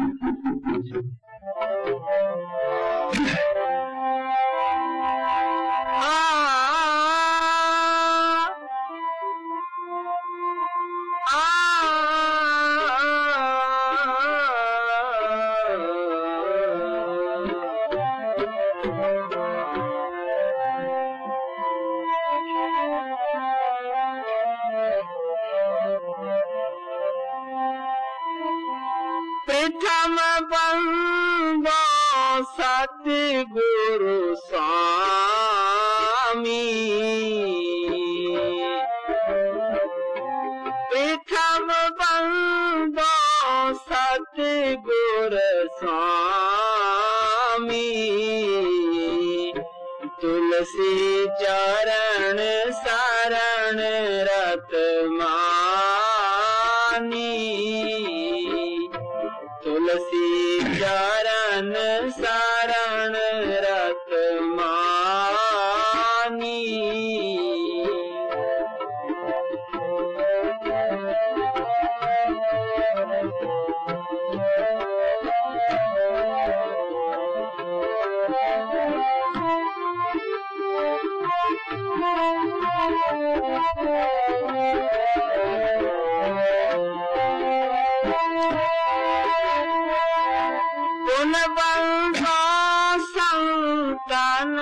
प्रथम बंदो सतगुरु स्वामी, प्रथम बंदो सतगुरु स्वामी, तुलसी चरण शरण रत मानी, तुलसी चरण शरण रत मानी। संतन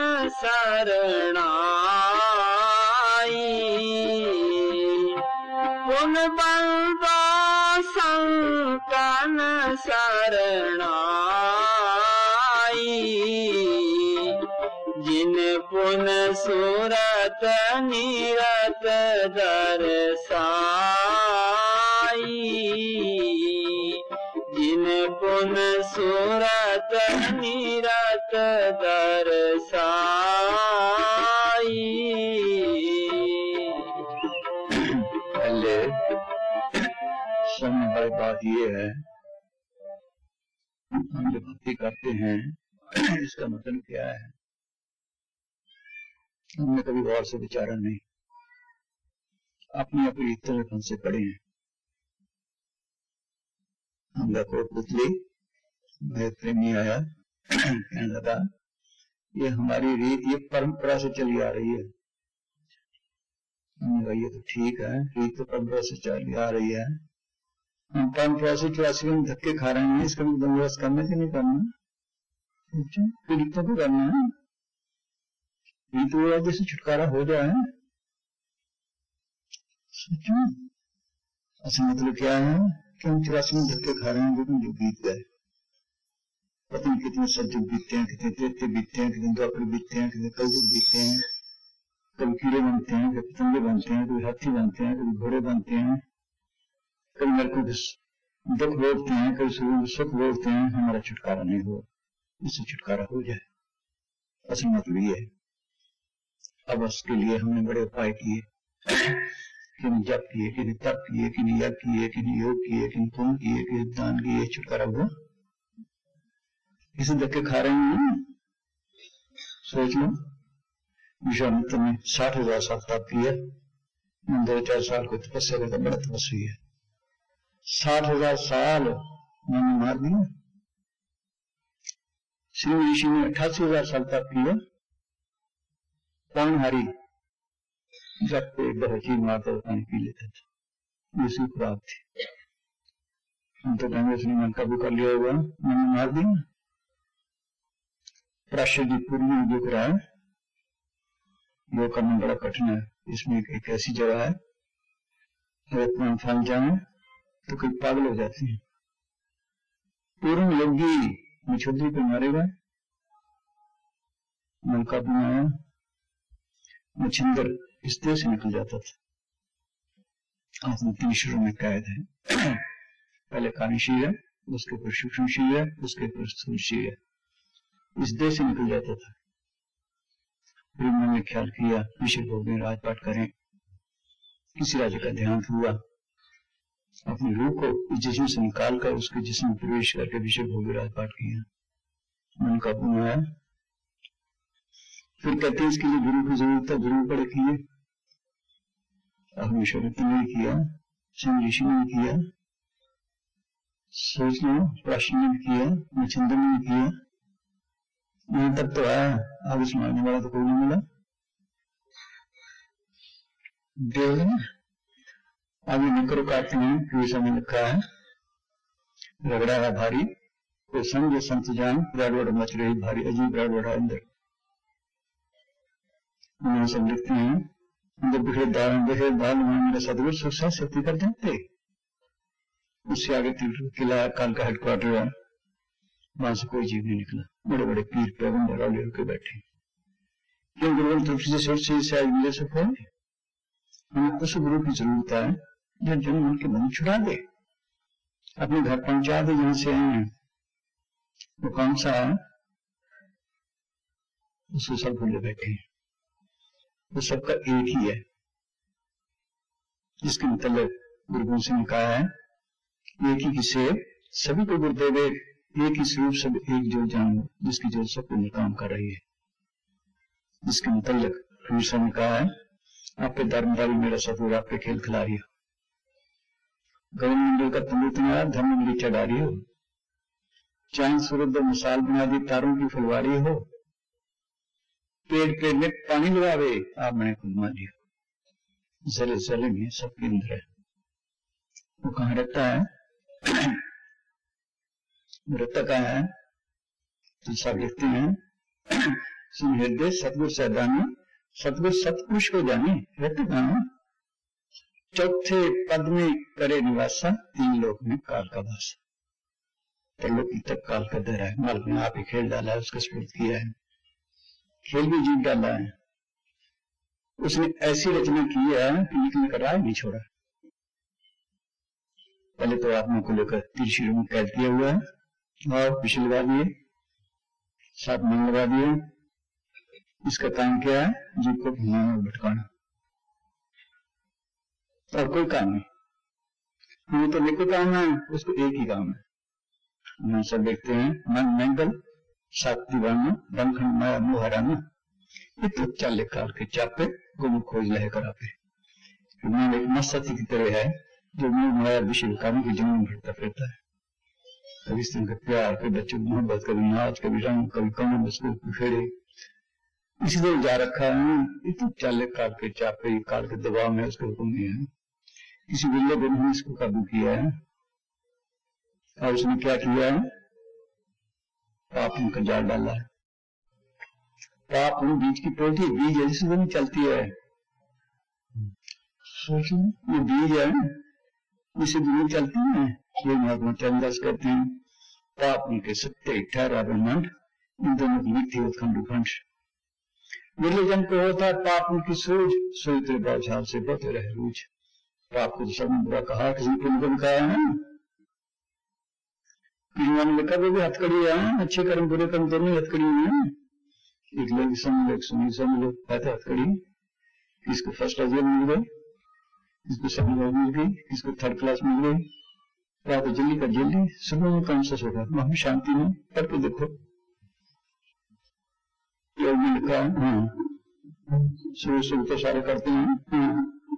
शरणाई, पुन बंदो संतन शरणाई, जिन पुन सूरत निरत दर्शाई, जिन पुन सूरत निरत दर्शाई। पहले समझने वाली बात ये है, हम जो भक्ति करते हैं इसका मतलब क्या है, हमने कभी गौर से विचारा नहीं, अपनी अपनी तरह से पड़े हैं। हम देखो पुतली मेरे प्रेमी आया, कहने लगा ये हमारी रीत, ये परंपरा से चली आ रही है। हमने कहा ये तो ठीक है, रीत तो परंपरा से चली आ रही है, हम परंपरा से 84 में धक्के खा रहे हैं, इसका भी बंदोबस्त करना कि नहीं करना, रीतों को करना है, रीतों जैसे छुटकारा हो जाए। सोचो अच्छा मतलब क्या है कि हम 84 में धक्के खा रहे हैं, लेकिन जो बीत गए, पता नहीं कितने सतयुग बीतते हैं, कितने त्रेते बीतते हैं, कितने द्वापर बीतते हैं, कितने कलयुग बीतते हैं, कभी कीड़े बनते हैं, कभी पतंगे बनते हैं, कभी हाथी बनते हैं, कभी घोड़े बनते हैं, कभी मेरे को दुख भोगते हैं, कभी सुख भोगते हैं, हमारा छुटकारा नहीं हो, इससे छुटकारा हो जाए। असल मतलब ये है। अब उसके लिए हमने बड़े उपाय किए, कि नहीं जप किए, कि नहीं तप किए, कि नहीं यज्ञ किए, कि नहीं योग किए, कि नहीं पुण्य किए, कि दान किए, छुटकारा हुआ? इसे धक्के खा रहे हैं। सोच लो, विश्वामित्र ने 60,000 साल तप किया, 2-4 साल को तपस्या करता, बड़ा तपस्वी है। 60,000 साल मैंने मार दिया। श्री ऋषि ने 88,000 साल तप किया, पौनहारी जब एक बार चीज मारता तो पानी पी लेता था, इसकी खुराक थी। हम तो कहेंगे उसने मन काबू कर लिया होगा, मैंने मार दिया। प्राश्य जी पूर्वी में जो करा है, योग करना बड़ा कठिन है। इसमें एक ऐसी जगह है, अगर प्राण फैल जाए तो कोई पागल हो जाते हैं। पूर्ण योगी मछुद्री पे मारेगा, मन काबू में आया, मच्छिंदर इस देह से निकल जाता था। आपने 3 शुरू में कैद है, पहले कारण शील है, उसके ऊपर सूक्ष्म शील है, उसके ऊपर स्थूल शील है, इस देह से निकल जाता था। फिर मैंने ख्याल किया विषय भोग में राजपाट करें, किसी राज्य का ध्यान हुआ, अपनी रूह को इस जिस्म से निकालकर उसके जिस्म में प्रवेश करके विषय भोग में राजपाट किया, मन काबू में आया। फिर कहते हैं इसके लिए गुरु की जरूरत है, गुरु बड़े किए, अब विश्वामित्र ने किया, सिंह ऋषि ने किया, सोच लो, प्रश्न ने किया, मच्छिंदर ने किया, यहां तक तो आया, आगे सुनाने वाला तो कोई नहीं मिला। देव आगे निकरो काटते हैं, फिर समय लिखा है, रगड़ा है भारी, तो समझे संत जान, राडवड़ मच रही भारी, अजीब राडवड़ा अंदर। सब लिखते हैं, अंदर बिखरे दाल मेरा सदगुरु सुखसा शक्ति कर देते। उससे आगे किला काल का हेडक्वार्टर है, वहां से कोई जीव नहीं निकला। बड़े बड़े पीर पैगंबर औलिया होकर बैठे, क्यों गुरु तरफ से आज मिले सको। हमें उस गुरु की जरूरत है जो जन मन के मन छुड़ा दे, अपने घर पहुंचा दे जहां से आए। वो कौन सा है? उसको सब भूले बैठे, वो सबका एक ही है, जिसके मतलब गुरु गोविंद सिंह ने कहा है, एक ही किसे सभी को गुरुदेव एक ही स्वरूप सब एक जो जानो, जिसकी जो सबको निकाम कर रही है। जिसके मतलब फिर ने कहा है, आपके धर्मदारी मेरा सतुर, आपके खेल खिलाड़ी हो, गगन मंडल का तंबू तुम्हारा, धर्म मंडली चढ़ा रही हो, चांद सूरज दो मिसाल बना दी, तारों की फुलवारी हो, पेड़ पेड़ में पानी लगावे, आप मैंने खुद मारी हो, जले जले में सबके अंदर है। वो कहां रहता है? रहता कहां है? तो सब लिखते हैं, सुन हृदय सतगुरु सैदानी, सतगुरु सतपुरुष को जाने। रहते कहां? चौथे पद में करे निवासा, तीन लोक में काल का वासा। त्रिलोकी तक काल का दर है, मालिक ने आप ही खेल डाला है, उसका स्फूर्त किया है, खेल भी जीत डाला है। उसने ऐसी रचना की है कि निकलने का राह नहीं छोड़ा। पहले तो आत्मा को लेकर तीर में कैद किया हुआ है, और विषय लगा दिए, 7 मन लगा दिए। इसका काम क्या है? जीव को घुमाना और भटकाना, और कोई काम नहीं। वो तो निको काम है, उसको एक ही काम है। हम सब देखते हैं, मन मंगल 7 दीवाना, दमखंड माया मुंह हराना, ये तो चाले काल के चापे, गुम खोज लह कर आपे। मन एक मस्ती की तरह है, जो मुंह माया विषय कामों की जमीन भटकता फिरता है। कभी स्त्री का प्यार, कभी बच्चों की मोहब्बत, कभी नाच, कभी रंग, कभी कमल, उसको फेरे, इसी तरह जा रखा है। ये तो चाले काल के चापे, काल के दबाव में उसके हुक्म नहीं है। किसी बिल्ले दिन ने इसको काबू किया है, और उसने क्या किया है? पाप उनका जाल डाला है। पाप उन बीज की पोटी, बीज जैसे नहीं चलती है। सोचो, ये बीज है, इसे दूर चलती है। ये महात्मा चंद्रदास कहते हैं, पाप उनके सत्य ठहरा ब्रह्मांड, इन दोनों की मिथ्या उत्खंड उखंड। निर्लजन को होता है पाप उनकी सूझ, सोई तेरे बाझाल से बते रहे रूझ। पाप को तो सब बुरा कहा, किसी को कहा है ना, ने लिखा वो भी हथकड़ी है, अच्छे कर्म बुरे कर्म दोनों हथकड़ी है। एक लोग समझ लो, एक सुनी समझ लो, है तो हथकड़ी। किसको फर्स्ट क्लास मिल गई, किसको सेकंड क्लास मिल गई, किसको थर्ड क्लास मिल गई, रात जल्दी का जल्दी, सुबह में कौन सा सोगा, वहां शांति में पढ़ के देखो। योग में लिखा है, हाँ सुबह सुबह तो सारे करते हैं।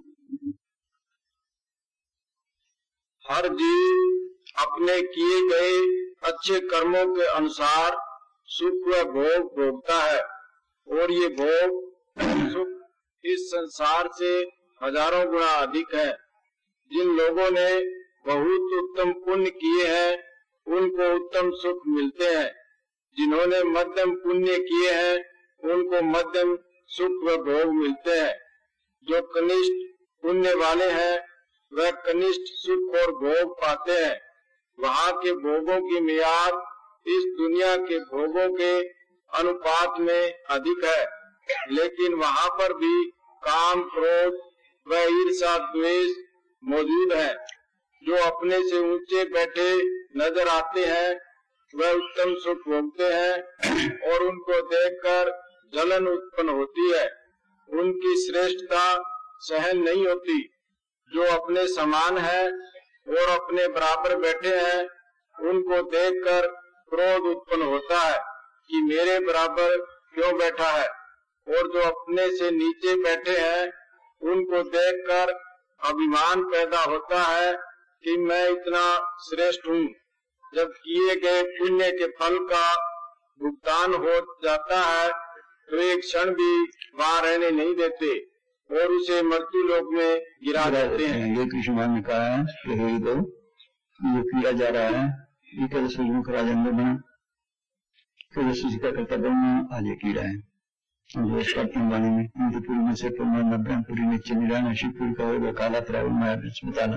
हर जीव अपने किए गए अच्छे कर्मों के अनुसार सुख व भोग भोगता है, और ये भोग सुख इस संसार से हजारों गुना अधिक है। जिन लोगों ने बहुत उत्तम पुण्य किए हैं, उनको उत्तम सुख मिलते हैं। जिन्होंने मध्यम पुण्य किए हैं, उनको मध्यम सुख व भोग मिलते हैं। जो कनिष्ठ पुण्य वाले हैं, वह कनिष्ठ सुख और भोग पाते हैं। वहाँ के भोगों की मियाद इस दुनिया के भोगों के अनुपात में अधिक है, लेकिन वहाँ पर भी काम, क्रोध व ईर्ष्या, द्वेष मौजूद है। जो अपने से ऊंचे बैठे नजर आते हैं, वह उत्तम सुख भोगते हैं, और उनको देखकर जलन उत्पन्न होती है। उनकी श्रेष्ठता सहन नहीं होती। जो अपने समान है और अपने बराबर बैठे हैं, उनको देखकर क्रोध उत्पन्न होता है कि मेरे बराबर क्यों बैठा है, और जो अपने से नीचे बैठे हैं, उनको देखकर अभिमान पैदा होता है कि मैं इतना श्रेष्ठ हूँ। जब किए गए पुण्य के फल का भुगतान हो जाता है तो एक क्षण भी वहां रहने नहीं देते और उसे मृत्यु लोक में गिरा देते हैं। ये कृष्ण भगवान ने कहा है कि हे दो ये किया जा रहा है, ये कैसे सूर्यमुख राजेंद्र बना, कैसे सूर्य का कर्तव्य में आज ये कीड़ा है। हम रोज करते हैं वाणी में इंद्रपुरी में से ब्रह्मपुरी में चंद्राना शिवपुरी का होगा काला त्राव माया बताना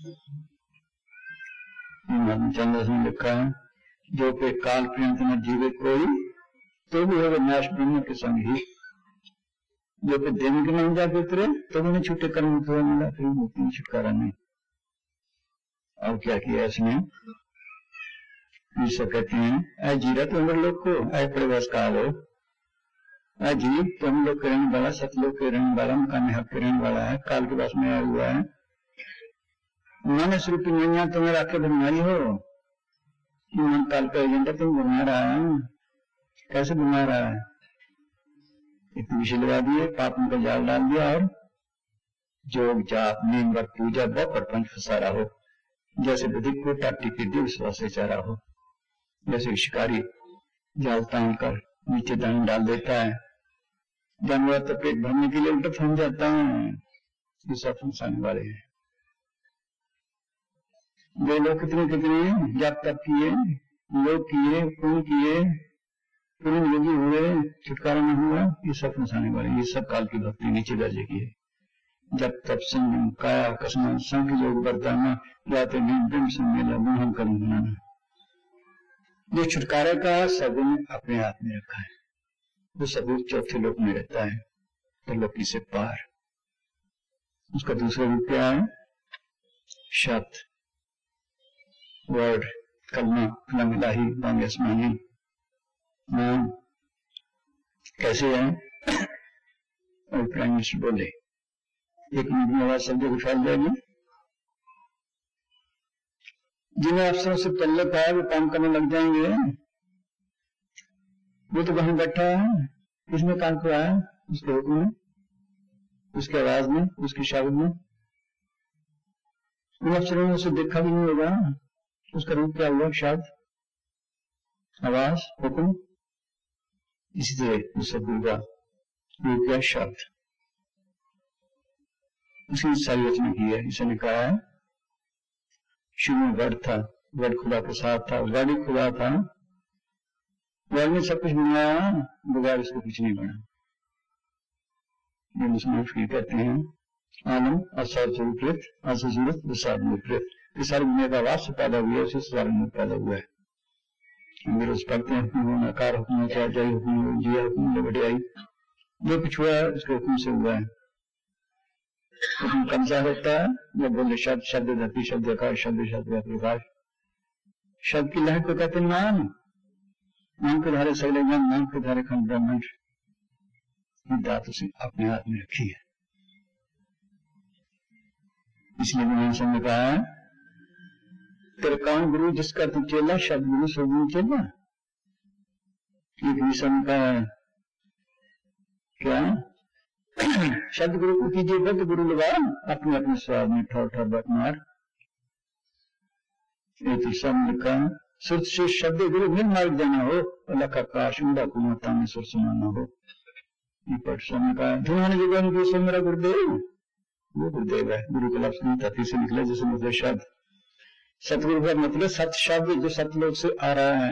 चंद्र में लिखा है जो पे काल पर्यंत न जीवे कोई तो भी होगा नाश ब्रह्म के संग ही, जो पे देने के नहीं जाते उतरे तो उन्हें छूटे कर्म तो मिला, फिर मुक्ति में छुटकारा नहीं। और क्या किया इसने, ईश्वर कहते हैं ऐ जीरा तो अंदर लोग को ऐ प्रवास काल हो, ऐ जीव तो हम लोग के रहने वाला, सतलोक के रहने वाला, मकान हक के रहने वाला है, काल के पास में आया हुआ है। मैंने स्वरूप नैया तुम्हें राखे बनाई हो, मन काल का एजेंडा तुम बना रहा है, कैसे बना रहा है, एक विषय लगा दिए, पाप का जाल डाल दिया और जोग जाप नीम व पूजा व प्रपंच फंसा रहा हो, जैसे बुद्धिक को टाटी के दिल विश्वास से चारा हो, जैसे शिकारी जाल तान कर नीचे दान डाल देता है, जानवर तो पेट भरने के लिए उल्टा फंस जाता है, ये सब फंसाने वाले हैं। वे लोग कितने कितने जाप तप किए, योग किए, पुण्य किए, पुण्य योगी हुए, छुटकारा नहीं हुआ, ये सब फंसाने वाले, ये सब काल की भक्ति नीचे दर्जे की है। जब तब संयम काया कसम संग योग बरताना जाते नहीं ब्रह्म सम्मेलन मोहन कर्म बनाना, जो छुटकारा का सगुण अपने हाथ में रखा है, वो सगुण चौथे लोक में रहता है, तो लोकी से पार। उसका दूसरा रूप क्या है, शब्द वर्ड कलमा कलम इलाही बांग आसमानी नाम कैसे है। और प्राइम मिनिस्टर बोले एक मिनट में आवाज शब्द को फैल जाएगी, जिन्हें अफसरों से तल्लक है वो काम करने लग जाएंगे, वो तो वहां बैठा है, उसमें काम कर रहा है, उसके हुक्म में, उसकी आवाज में, उसके शब्द में, उन अफसरों ने उसे देखा भी नहीं होगा, उसका रूप क्या हुआ, शब्द आवाज हुक्म, इसी तरह उस गुरु का रूप क्या, शब्द, उसकी सारी रचना की है। इसने कहा है शुरू में वर्ड था, वर्ड खुदा के साथ था, वर्ड ही खुदा था, वर्ड ने सब कुछ बनाया, बगैर इसको कुछ नहीं बना। ये मुस्लिम कहते हैं आलम असर स्वरूप असूरत विषाद, ये सारी दुनिया का आवाज से पैदा हुआ है, उसी सारे में पैदा हुआ है। हम रोज पढ़ते हैं हुक्म हो, नकार हुक्म हो, क्या जाए हुक्म हो, जिया हुक्म हो, बढ़ियाई, जो कुछ हुआ है उसके हुक्म से हुआ है। हुक्म कब्जा होता है जब बोले शब्द, शब्द धरती, शब्द आकाश, शब्द शब्द प्रकाश, शब्द की लहर को कहते हैं नाम, नाम के धारे सगले ज्ञान, नाम के धारे खंड ब्रह्मांड, दात उसे अपने हाथ में रखी है। इसलिए मैंने ने कहा है तेरे कौन गुरु जिसका तू चेला, शब्द गुरु सब गुरु चेला। एक विषम का क्या शब्द गुरु को कीजिए बद्ध गुरु लगा, अपने अपने स्वाद में ठोर ठोर बट मार। एक विषम का सुर से शब्द गुरु मिल मार्ग जाना हो, अल्लाह का काश उड़ा कुमता में सुर सुनाना हो। ये पटसन का धुआने जुगान की सो मेरा गुरुदेव, वो गुरुदेव है। गुरु का लफ्ज नहीं था से निकला, जैसे मतलब शब्द, सतगुरु का मतलब सत्य शब्द जो सतलोक से आ रहा है,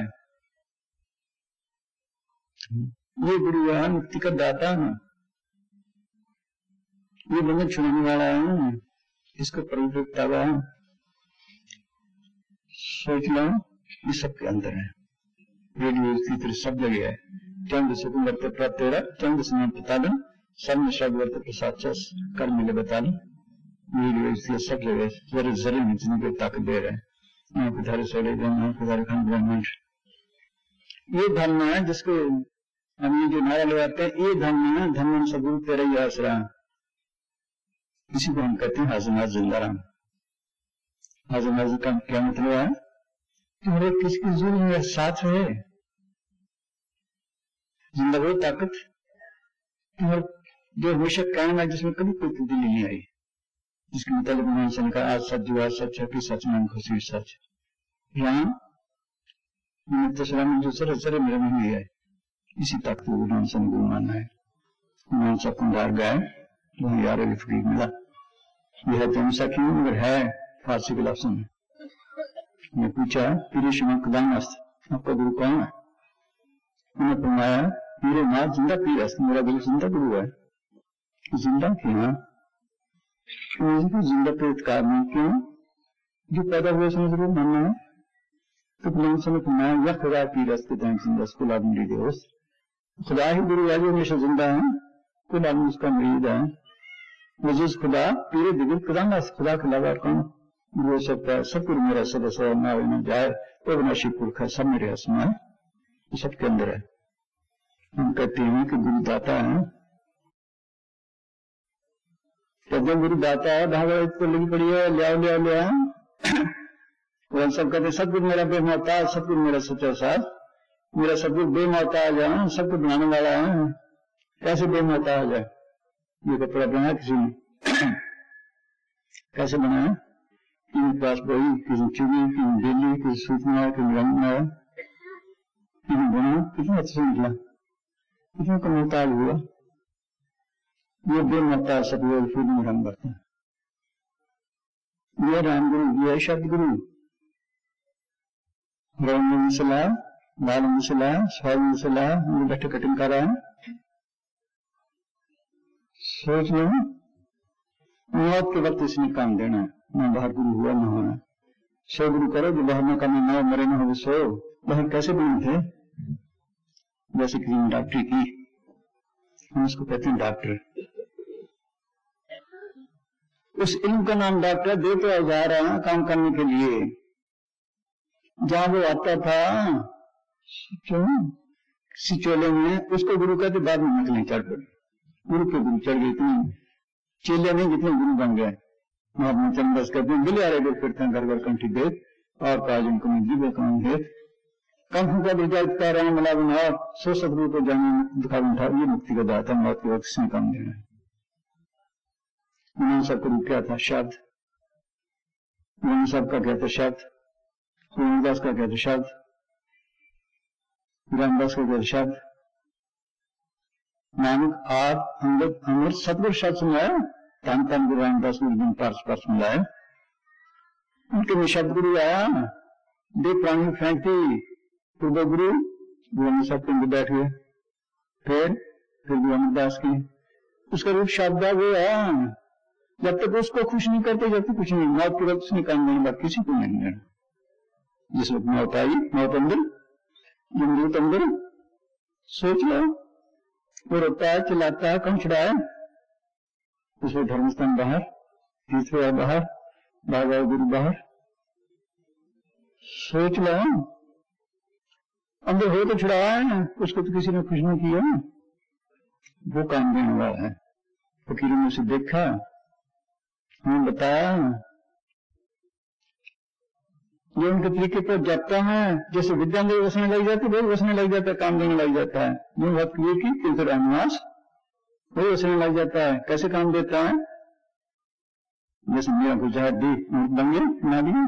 ये गुरु है, मुक्ति का दाता है, ये बंधन छुड़ाने वाला है, इसको पवित्रता हुआ सोच लो, ये सबके अंदर है। रेडियो की तरह सब जगह है। चंद से तुम वर्त तेरा चंद से बता दो, सब शब्द वर्त प्रसाद कर मिले बता दो, रेडियो सब जगह जरे जरे में जिनके ताकत दे रहे हैं, धारे सोले धारे खंड ब्रह्मांड। ये धर्म है जिसको हम ये जो नारा लगाते हैं, ये धर्म है, धर्म सगुरु तेरा ही आसरा, इसी को हम कहते हैं हाजनाथ जिंदाराम। हाजनाथ का क्या मतलब है, तुम्हारे किसकी जुल्म में साथ है, जिंदा वो ताकत तुम्हारे जो हमेशा कायम है, जिसमें कभी कोई तब्दीली नहीं आई, जिसके मुताबिक भगवान का आज सच जो आज सच है कि सच नाम खुशी सच। यहाँ तसरा में जो सर सर मेरा नहीं है, इसी तक तो गुरु नानक सन गुरु मानना है। नानक साहब कुंडार गए, वही यार अली फकीर मिला, यह तमसा क्यों मगर है फारसी के लफ्ज़ों में। मैं पूछा पीर शिवा कदामस्त आपका गुरु कौन है? उन्होंने फरमाया पीर नाथ जिंदा पीर है, मेरा गुरु जिंदा गुरु है। जिंदा क्यों? जिंदा पेटकार नहीं, क्यों? जो पैदा हुए उसने जरूर मानना है। तो बुलंद समय फरमाया यह खुदा पीर के टाइम जिंदा स्कूल आदमी दोस्त, खुदा ही गुरु है जो हमेशा जिंदा है, कुल आदमी उसका मरीद है। वजूज खुदा पीरे दिगर कदामस्त, खुदा के अलावा कौन गुरु हो सकता है? सब कुछ मेरा सदस्य ना जाए तो विनाशी पुरख है, सब मेरे हस्म है, सबके अंदर है। हम कहते हैं कि गुरु दाता है, जब गुरु दाता है भागवत तो लगी पड़ी है लिया लिया लिया। वो सब कहते सतगुरु मेरा बेमोहताज, सतगुरु मेरा सच्चा साथ, मेरा सतगुरु बेमोहताज है, सब कुछ बनाने वाला है। कैसे बेमोहताज है? ये कपड़ा बनाया किसी ने, कैसे बनाया? किसी पास बही, किसी चुनी, किसी बेली, किसी सूचना, किसी रंग बनाया, किसी बना, कितना अच्छा निकला, कितना का मोहताज हुआ। ये बेमोहताज सतगुरु फिर में रंग भरता है। ये राम गुरु, ये शब्द गुरु, रंग मिसला, लाल मिसला, स्वाद मिसला, मुझे बैठे कटिंग कर रहा है। सोच लो मौत के वक्त इसने काम देना है, ना बाहर गुरु हुआ ना होना। सो गुरु करो जो बाहर में काम ना मरे ना हो, सो बाहर कैसे बने थे? जैसे किसी ने डॉक्टरी की, हम उसको कहते हैं डॉक्टर। उस इल्म का नाम डॉक्टर दे तो जा रहा है काम करने के लिए। जहां वो आता था सिचोले में, उसको गुरु कहते, बाद में निकले चढ़ पड़े, गुरु के गुरु चढ़ गए। इतने चेले नहीं जितने गुरु बन गए। महात्मा चंद्रदास कहते हैं बिले आ रहे फिरते घर घर कंठी देख और काज उनको जीवे काम देख कंठ का विचार राम मला बनाओ सो सतगुरु को जाने दिखा उठा। ये मुक्ति का दाता, मौत के वक्त इसने काम देना है। उन्होंने सबको क्या था? शब्द। उन्होंने सबका क्या था? शब्द। सूरदास का क्या था? शब्द। रामदास का क्या था? शब्द। नानक आप अंगद अमृत सतगुरु शब्द सुनाया, तन तन गुरु रामदास दिन पार्स सुनाया। उनके में शब्द गुरु आया, दे प्राणी फेंकती पूर्व गुरु गुरु सब के बैठ गए। फिर गुरु अमरदास की उसका रूप शब्द वो आया। जब तक उसको खुश नहीं करते जब तक कुछ नहीं, मौत के वक्त उसने काम नहीं, बात किसी को नहीं देना। जिस वक्त मौत आई, मौत अंदर, जमरूत अंदर, सोच लो वो रोता है, चिल्लाता है, कौन छुड़ाए? उसमें धर्मस्थान बाहर, तीसरे बाहर, बाबा गुरु बाहर। सोच लो अंदर हो तो छुड़ाया, उसको तो किसी ने खुश नहीं किया। वो काम देने वाला है। फकीरों ने उसे देखा, हमें बताया, जो उनके तरीके पर जाता है, जैसे विद्यांजलि बसने लग जाती है, वही बसने लग जाता है, काम देने लग जाता है। जो भक्त ये की तीर्थ रामनिवास वही बसने लग जाता है। कैसे काम देता है? जैसे मेरा गुजरात दी बन गया, बना दिया,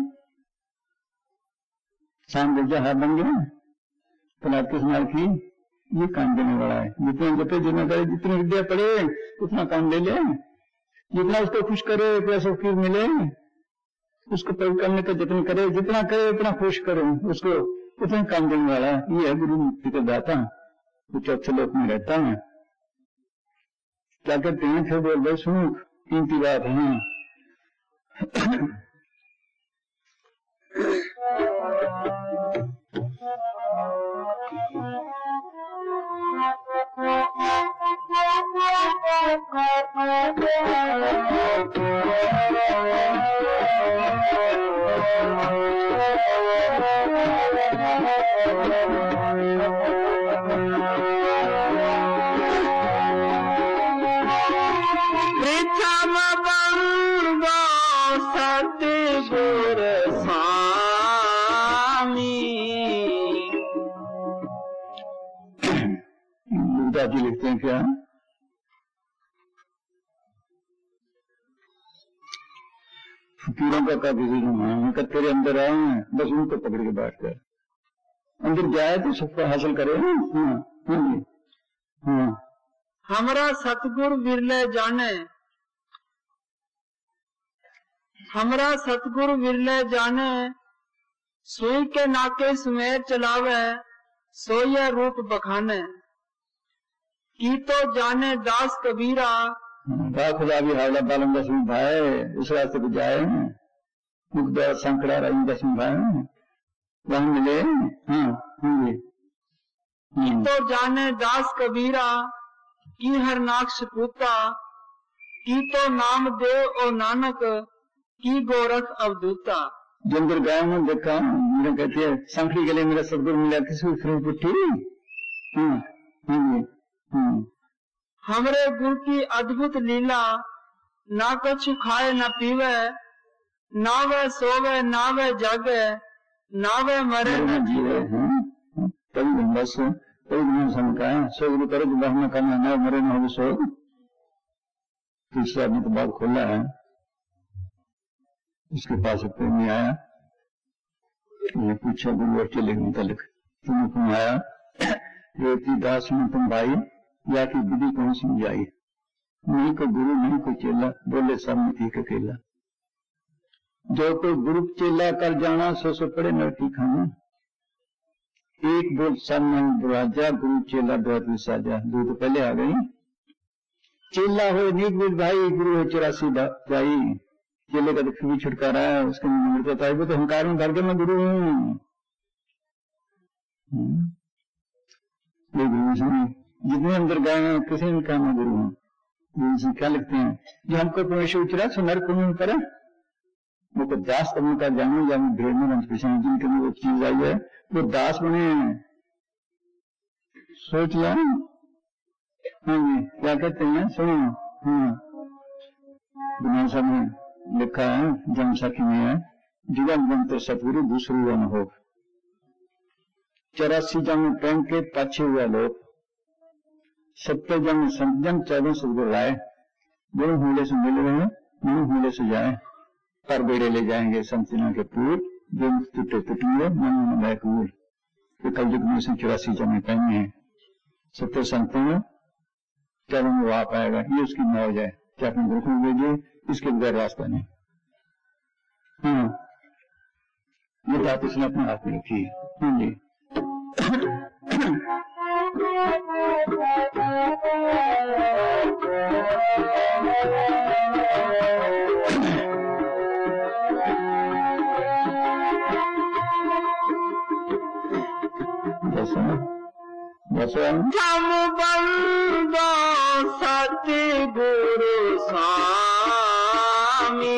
शाम गुजरात बन गया, प्रहलाद के स्नार की, ये काम देने वाला है। जितने जपे जितना करे, जितनी विद्या पढ़े उतना काम ले ले, जितना उसको खुश करे उतना फकीर मिले, उसको पढ़ करने का जतन करे, जितना करे उतना खुश करो उसको, उतना काम देने वाला है। ये है गुरु मुक्ति का दाता, वो चौथे लोक में रहता है। क्या कहते हैं? फिर बोल भाई सुनो, कीमती बात है। जी लिखते हैं क्या? फकीरों का काफी तेरे अंदर आए हैं, बस उनको पकड़ के बैठ कर अंदर जाए तो सुख को हासिल करे। हमरा सतगुरु विरले जाने, हमरा सतगुरु विरले जाने, सुई के नाके सुमेर चलावे, सोया रूप बखाने, की तो जाने दास कबीरा। खुदा भी हावला बालम दसवीं भाई उस रास्ते को जाए, मुखदा संकड़ा रही दसवीं भाई वहां मिले। की तो जाने दास कबीरा, की हर नाक्ष पूता, की तो नाम देव ओ नानक, की गोरख अवधूता। जो अंदर गाय में देखा मेरा कहती है संखड़ी के लिए मेरा सदगुरु मिला किसी फिर पुट्ठी। हमरे गुरु की अद्भुत लीला, ना कछु खाए न पीवे, ना वह सोवे ना वह जागे, ना वह मरे न जीवे। कभी बस कोई गुरु समझा सो गुरु करे जो बहना करना ना मरे न हो सो। तीसरा आदमी तो बात खोला है, उसके पास प्रेमी आया, ये पूछा गुरु और चले मुतलिक तुम कौन आया, रेती दास में तुम भाई या कि विधि कौन समझाई, नहीं को गुरु नहीं को चेला, बोले सब में एक अकेला। जो कोई गुरु चेला कर जाना सो पड़े नरकी खाना, एक बोल सब राजा गुरु चेला द्वैत साजा। दो तो पहले आ गई, चेला हो नीक बुझ भाई, गुरु हो 84 जाई। चेले का दुख भी छुटकारा है, उसके नम्र बताए वो तो अहंकार में भर के मैं गुरु हूँ। जितने अंदर गए हैं किसी ने कहा मैं गुरु हूँ। गुरु जी क्या लिखते हैं, जो हमको परमेश्वर उचरा सो नर पुण्य करे, वो तो दास करने का जानू या भेड़ में रंग पिछले जिनके में वो चीज आई है वो दास बने। सोच लिया। हाँ जी क्या कहते हैं सुनो। दुनिया सब में लिखा है जन्म सखी में है, जुगम बनते सतगुरु दूसरी वन हो, 84 जन्म प्रेम के पाछे हुआ लोग, 70 जन्म संजम 14 सतगुरु राय, गुरु हूले से मिल रहे गुरु हूले से जाए, पर बेड़े ले जाएंगे संतना के पूर, जो टूटे टूटेंगे मन में कूर। तो कल युग में 84 जन्म पहने हैं, 70 संतों में 14 वो आ पाएगा, ये उसकी मौज है। क्या अपने गुरु को भेजे, इसके बगैर रास्ता नहीं। ये बात उसने अपने हाथ में रखी है जी। हम बंदो सतगुरु स्वामी,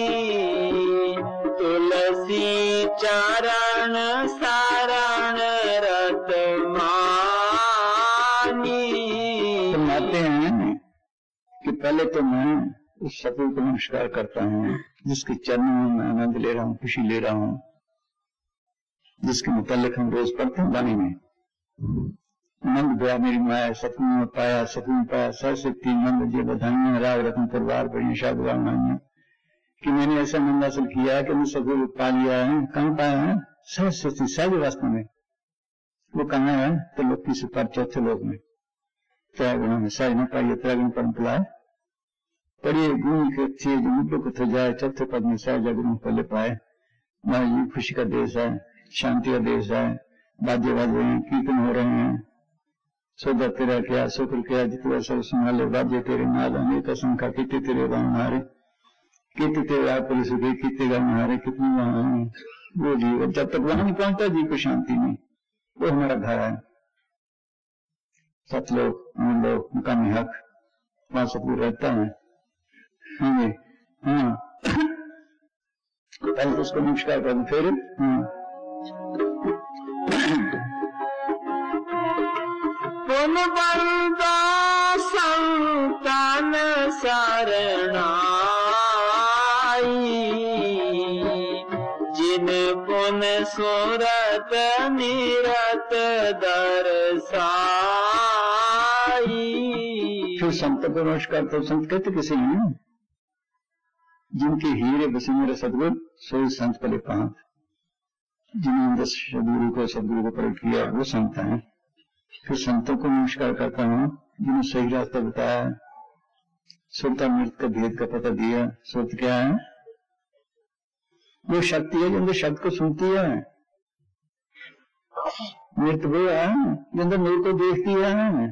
तुलसी चरण शरण रत मानी। फरमाते हैं कि पहले तो मैं उस सतगुरु को नमस्कार करता हूँ जिसके चरणों में मैं आनंद ले रहा हूँ, खुशी ले रहा हूँ, जिसके मुतालिक हम रोज पढ़ते हैं वाणी में। नंद गया मेरी माया सतगुरु में पाया, सतगुरु में पाया सरस्वती नंद जी बधाइयां, राग रत्न परिवार बड़ी शादवाइयां कि मैंने ऐसा नंद हासिल किया है कि मैं सतगुरु पा लिया है। कहाँ पाया है? सरस्वती सहज वास्तव में। वो कहाँ है? तो लोग किसी पर चौथे लोग में, त्रैगुणों में सहज न पाइए, त्रैगुण परंपरा है पढ़िए गुरु के अच्छे जो मुद्दों को थ जाए, चौथे पद में सहज गुरु पहले पाए। ये खुशी का देश है, शांति का देश है, बाजे बाजे हैं, कीर्तन हो रहे हैं, सौदा तेरा क्या शुक्र क्या जितवा सब संभाले, बाजे तेरे नाल अनेक संख्या, कितने तेरे राम हारे, कितने तेरे आप पुलिस गए, कितने राम हारे, कितने वहां वो जी। जब तक वहां नहीं पहुंचता जी को शांति नहीं, वो हमारा घर है। सतलोक हम लोग मुकामी हक वहां सतगुरु रहता है। हाँ पहले तो उसको नमस्कार कर फिर पुन बंदा संतन शरणाई, जिन पुन सूरत निरत दर्शाई। फिर संत को नमस्कार तो संत कहते किसी हैं जिनके हीरे बसे मेरे सतगुरु सोई संत पले पांत। जिन्होंने सदगुरु को प्रकट किया वो संत हैं। फिर संतों को नमस्कार करता हूँ जिन्होंने सही रास्ता बताया, सुरता मृत का भेद का पता दिया। सुरत क्या है? वो शक्ति है जो अंदर शब्द को सुनती है। मृत वो है जो अंदर नूर को देखती है।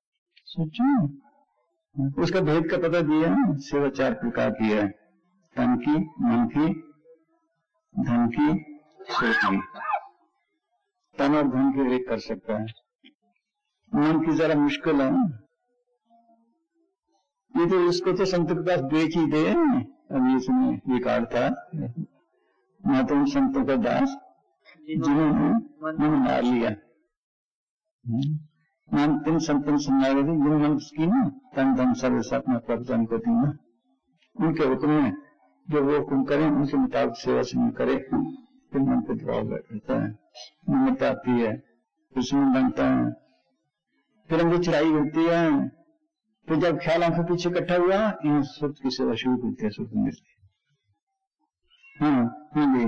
सोचो, उसका भेद का पता दिया। सेवा 4 प्रकार की है, तन की, मन की, धन की, सोच की। तन और धन की एक कर सकता है, मन की जरा मुश्किल है। ये तो इसको तो संत के पास बेच ही दे। अब ये सुनिए, ये कार्ड था, मैं तो उन संतों का दास जिन्होंने मन मार लिया। मन तीन संतन सुनाए थे जिन मन की ना तन धन सर्व अपना प्रभुजन को तीन, उनके हुक्म में जो वो हुक्म करें उनके मुताबिक सेवा से करे, फिर मन को दबाव रहता है, नियत आती है, दुश्मन बनता है, फिर हमको चढ़ाई होती है। फिर जब ख्याल आंखों पीछे इकट्ठा हुआ, इन सुख की सेवा शुरू होती है। सुख मिलती है। हाँ जी,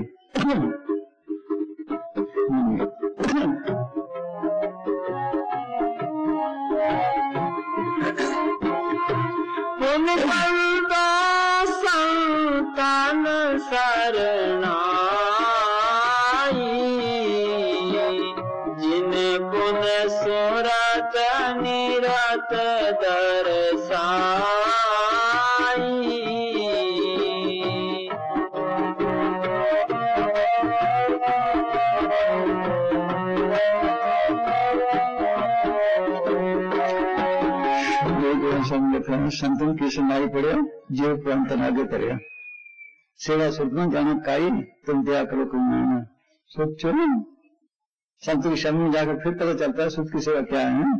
संतान शरणाई, जिन पुन सुरत निरत दर्शाई। संतन की सुनाई पड़े, जीव प्रांतन आगे करे, सेवा सुधना जाना काई, तुम दया करो करुणा। सोचो, संत की शरण में जाकर फिर पता चलता है सुख की सेवा क्या है।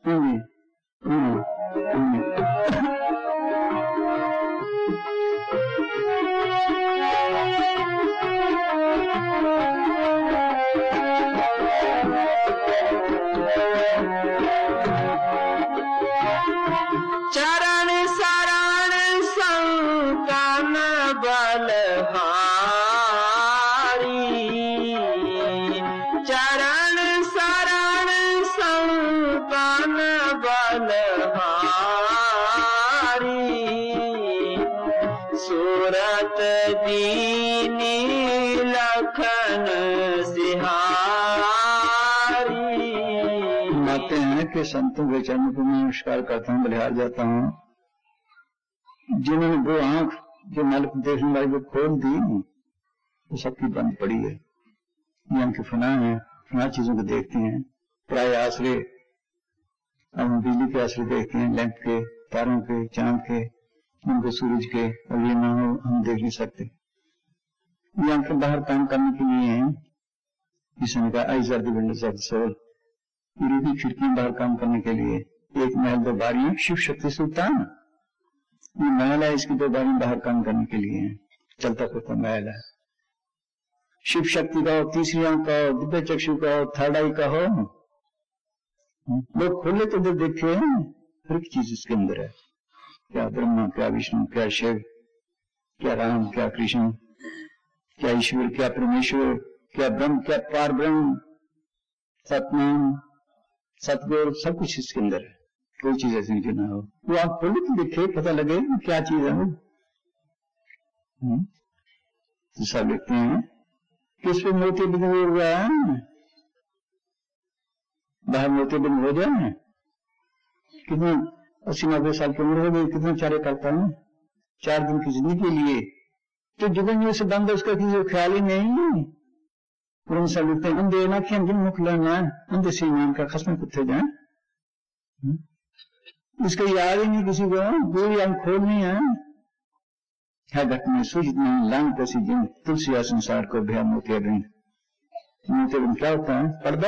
चरण शरण संतन बलहारी, चरण शरण संतन बलहारी, सूरत दीनी लखन सिहारी। मानते हैं कि संतों के चरणों को मैं नमस्कार करता हूँ, बलिहार जाता हूँ। जिन्होंने वो आंख जो मालिक देखने वाली वो खोल दी, वो सबकी बंद पड़ी है। ये आंखें फना है, फना चीजों को देखती हैं, प्राय आश्रय। अब हम बिजली के आश्रय देखते हैं, लैंप के, तारों के, चांद के, उनको सूरज के, और ये ना हो हम देख नहीं सकते। ये आंखें बाहर काम करने के लिए हैं। किसी ने कहा eyes are the windows of the soul, की खिड़की बाहर काम करने के लिए। एक महल 2 बारियां, शिव शक्ति सुल्तान, ये महल है, इसकी 2 बारियां बाहर काम करने के लिए है। चलता फिरता महल है। शिव शक्ति का हो, तीसरी आंख का हो, दिव्य चक्षु का हो, थर्ड आई का हो। लोग खोले तो देखे हर एक चीज इसके अंदर है। क्या ब्रह्मा, क्या विष्णु, क्या शिव, क्या राम, क्या कृष्ण, क्या ईश्वर, क्या परमेश्वर, क्या ब्रह्म, क्या पार ब्रह्म, सतनाम, सतगुरु, सब कुछ इसके अंदर है। कोई चीज ऐसी नहीं ना हो। वो आप खोलो तो देखे, पता लगे क्या चीज है वो। तो सब देखते हैं कि उस पर मोती बिंद हुआ है, बाहर मोती बिंद हो जाए, कितने 80-90 साल की उम्र हो गई, कितने चारे करता है 4 दिन की जिंदगी के लिए। तो जुगन से बंद है, उसका किसी को ख्याल ही नहीं। पुराने साल लिखते हैं अंधे ना कि जिन मुख लेना अंधे से ईमान का खसम कुत्ते जाए। इसका याद ही नहीं किसी को, पूरी आंख खोलनी है घट में सूझ नहीं लांग कैसी जिन तुलसी संसार को भया मोतिया बिंद। मोतिया बिंद क्या होता है? पर्दा।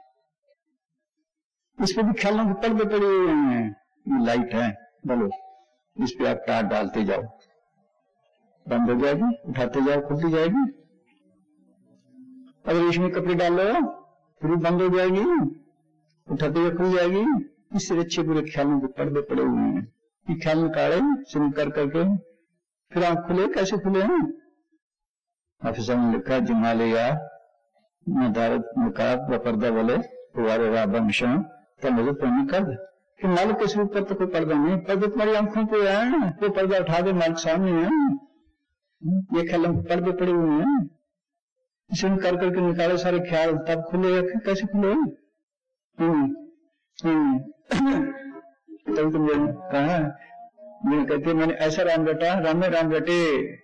इस पे भी ख्यालों के पर्दे पड़े हुए हैं। ये लाइट है, बोलो इस पे आप तार डालते जाओ, बंद हो जाएगी, उठाते जाओ, खुलती जाएगी। अगर इसमें कपड़े डाल लो फिर बंद हो जाएगी, उठाते हुए खुल जाएगी। इससे अच्छे बुरे ख्यालों के पर्दे पड़े हुए हैं। ये ख्याल निकाले सुन कर करके फिर आंख खुले, कैसे खुले हैं? हाफिज़ ने लिखा जमाले यार न दारद नकाब व पर्दा बोले फुवारे राबंशा तब मुझे प्रेमी कर दे कि मालिक के स्वरूप पर तो कोई पर्दा नहीं, पर्दा तुम्हारी आंखों पे है, वो पर्दा उठा दे मालिक सामने है, ये ख्यालों के पर्दे पड़े हुए हैं, इसे कर करके निकाले सारे ख्याल, तब खुले कैसे खुले? तब तुम कहा मैंने कहते मैंने ऐसा राम बेटा राम राम बेटे,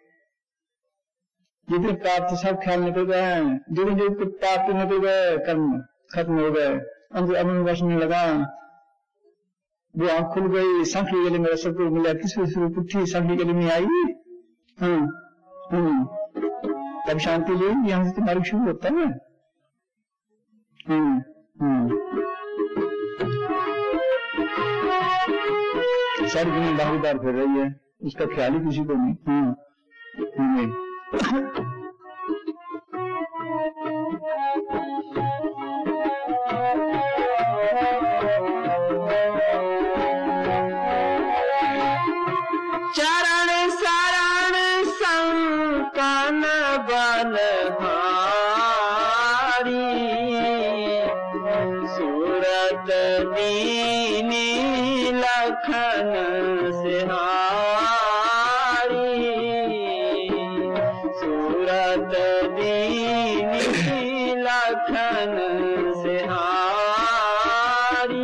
जितने पाप थे सब ख्याल निकल गए, जो जो पाप निकल गए, कर्म खत्म हो गए, अंदर अमन बसने लगा, वो आंख खुल गई, सांखी गली मेरा सब कुछ मिला, किसी स्वरूप उठी सांखी गली में आई, तब शांति ली, यहाँ से तुम्हारी शुरू होता है। सारी दुनिया बाहरी बार फिर रही है, उसका ख्याल ही किसी को नहीं। चरण शरण संकन बलहारी, सूरत दीनी लखन सिहारी, सूरत दीनी लखन सिहारी।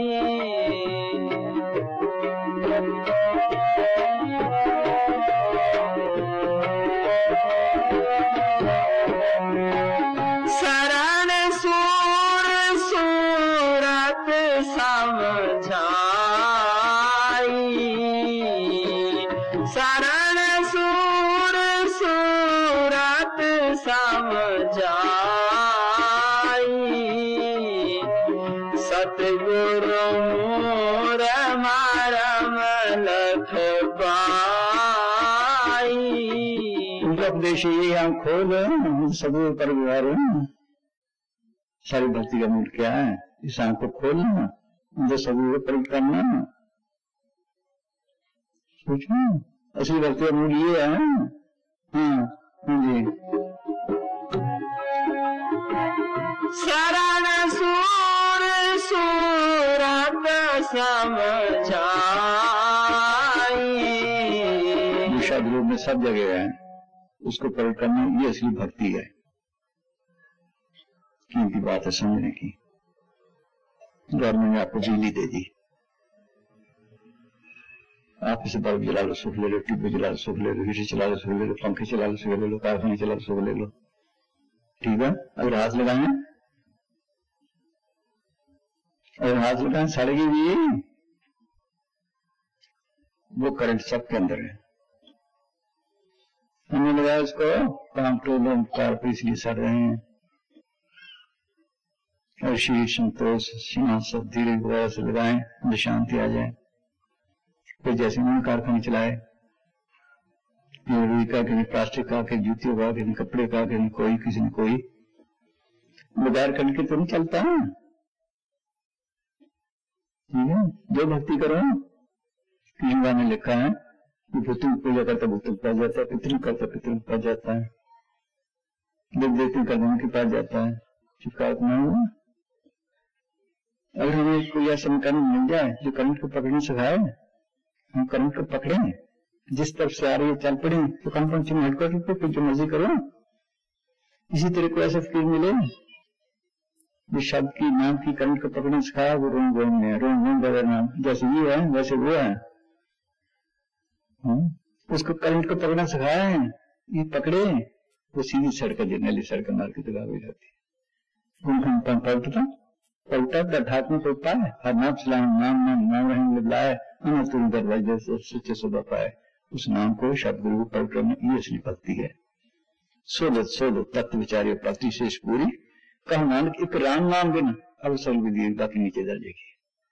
शरण सूर सूरत समझाई, शरण सूर सूरत समझाई, सतगुरु मोर मरम लख पाई। उनका उपदेश ये आंख खोल, सब पर व्यवहार सारी भक्ति का मूल क्या है? इस आंख को खोलना, उनसे सब प्रकट करना, सोचो असली भक्ति का मूल ये है। हाँ जी, शरण सूर सूरत समझाई, शब्द रूप में सब जगह है, उसको प्रकट करना ये असली भक्ति है। कीमती बात है समझने की। गवर्नमेंट ने आपको बिजली दे दी, आप इसे बल्ब जला लो सुख ले लो, ट्यूब जला लो सुख ले लो, हीटर चला लो सुख ले लो, पंखे चला लो सुख ले लो, कारखाने चला लो सुख ले लो, ठीक है। अगर हाथ लगाए, अगर हाथ लगाए सड़ेगी भी, वो करंट सबके अंदर है। हमने लगाया उसको, काम टोलों कार पर इसलिए सड़ रहे हैं, और श्री संतोष सीमा सब धीरे वगैरह से लगाएं, जो शांति आ जाए। फिर जैसे उन्होंने कारखाने चलाए, रुई का, कहीं प्लास्टिक का, कहीं जूतियों का, कहीं कपड़े का, कहीं कोई किसी ने कोई, बगैर करके तो नहीं चलता, ठीक है। जो भक्ति करो, किसी ने लिखा है कि भूतों पूजा करता भूतों पा जाता है, पितृ करता पितृ पा जाता है, देवदेवती करने के पास जाता है, छुटकारा नहीं हुआ। अगर हमें कोई ऐसा मकान मिल जाए जो करंट को पकड़ने सिखाए, हम करंट को पकड़े, जिस तरफ से आ रही है चल पड़े, तो कंपन से हट कर फिर जो मर्जी करो। इसी तरह को ऐसा फकीर मिले जो शब्द की नाम की करंट को पकड़ने सिखाया, वो रोम रोम में रोम बड़ा नाम, जैसे ये है वैसे वो है, उसको करंट को पकड़ना सिखाया है, ये पकड़े वो सीधी सड़क जर्नली सड़क मार के दबा हो जाती है। पलटा ढाक में पलटा है, हर नाम सलाम नाम नाम नाम रहेंगे लाए, तुम दरवाजे से सच्चे सुबह पाए। उस नाम को शब्द गुरु पलट में ये असली भक्ति है। सोलो तत्व विचारी भक्ति शेष पूरी, कहा नानक एक राम नाम बिना अवसर विधि बाकी नीचे दर्जे की।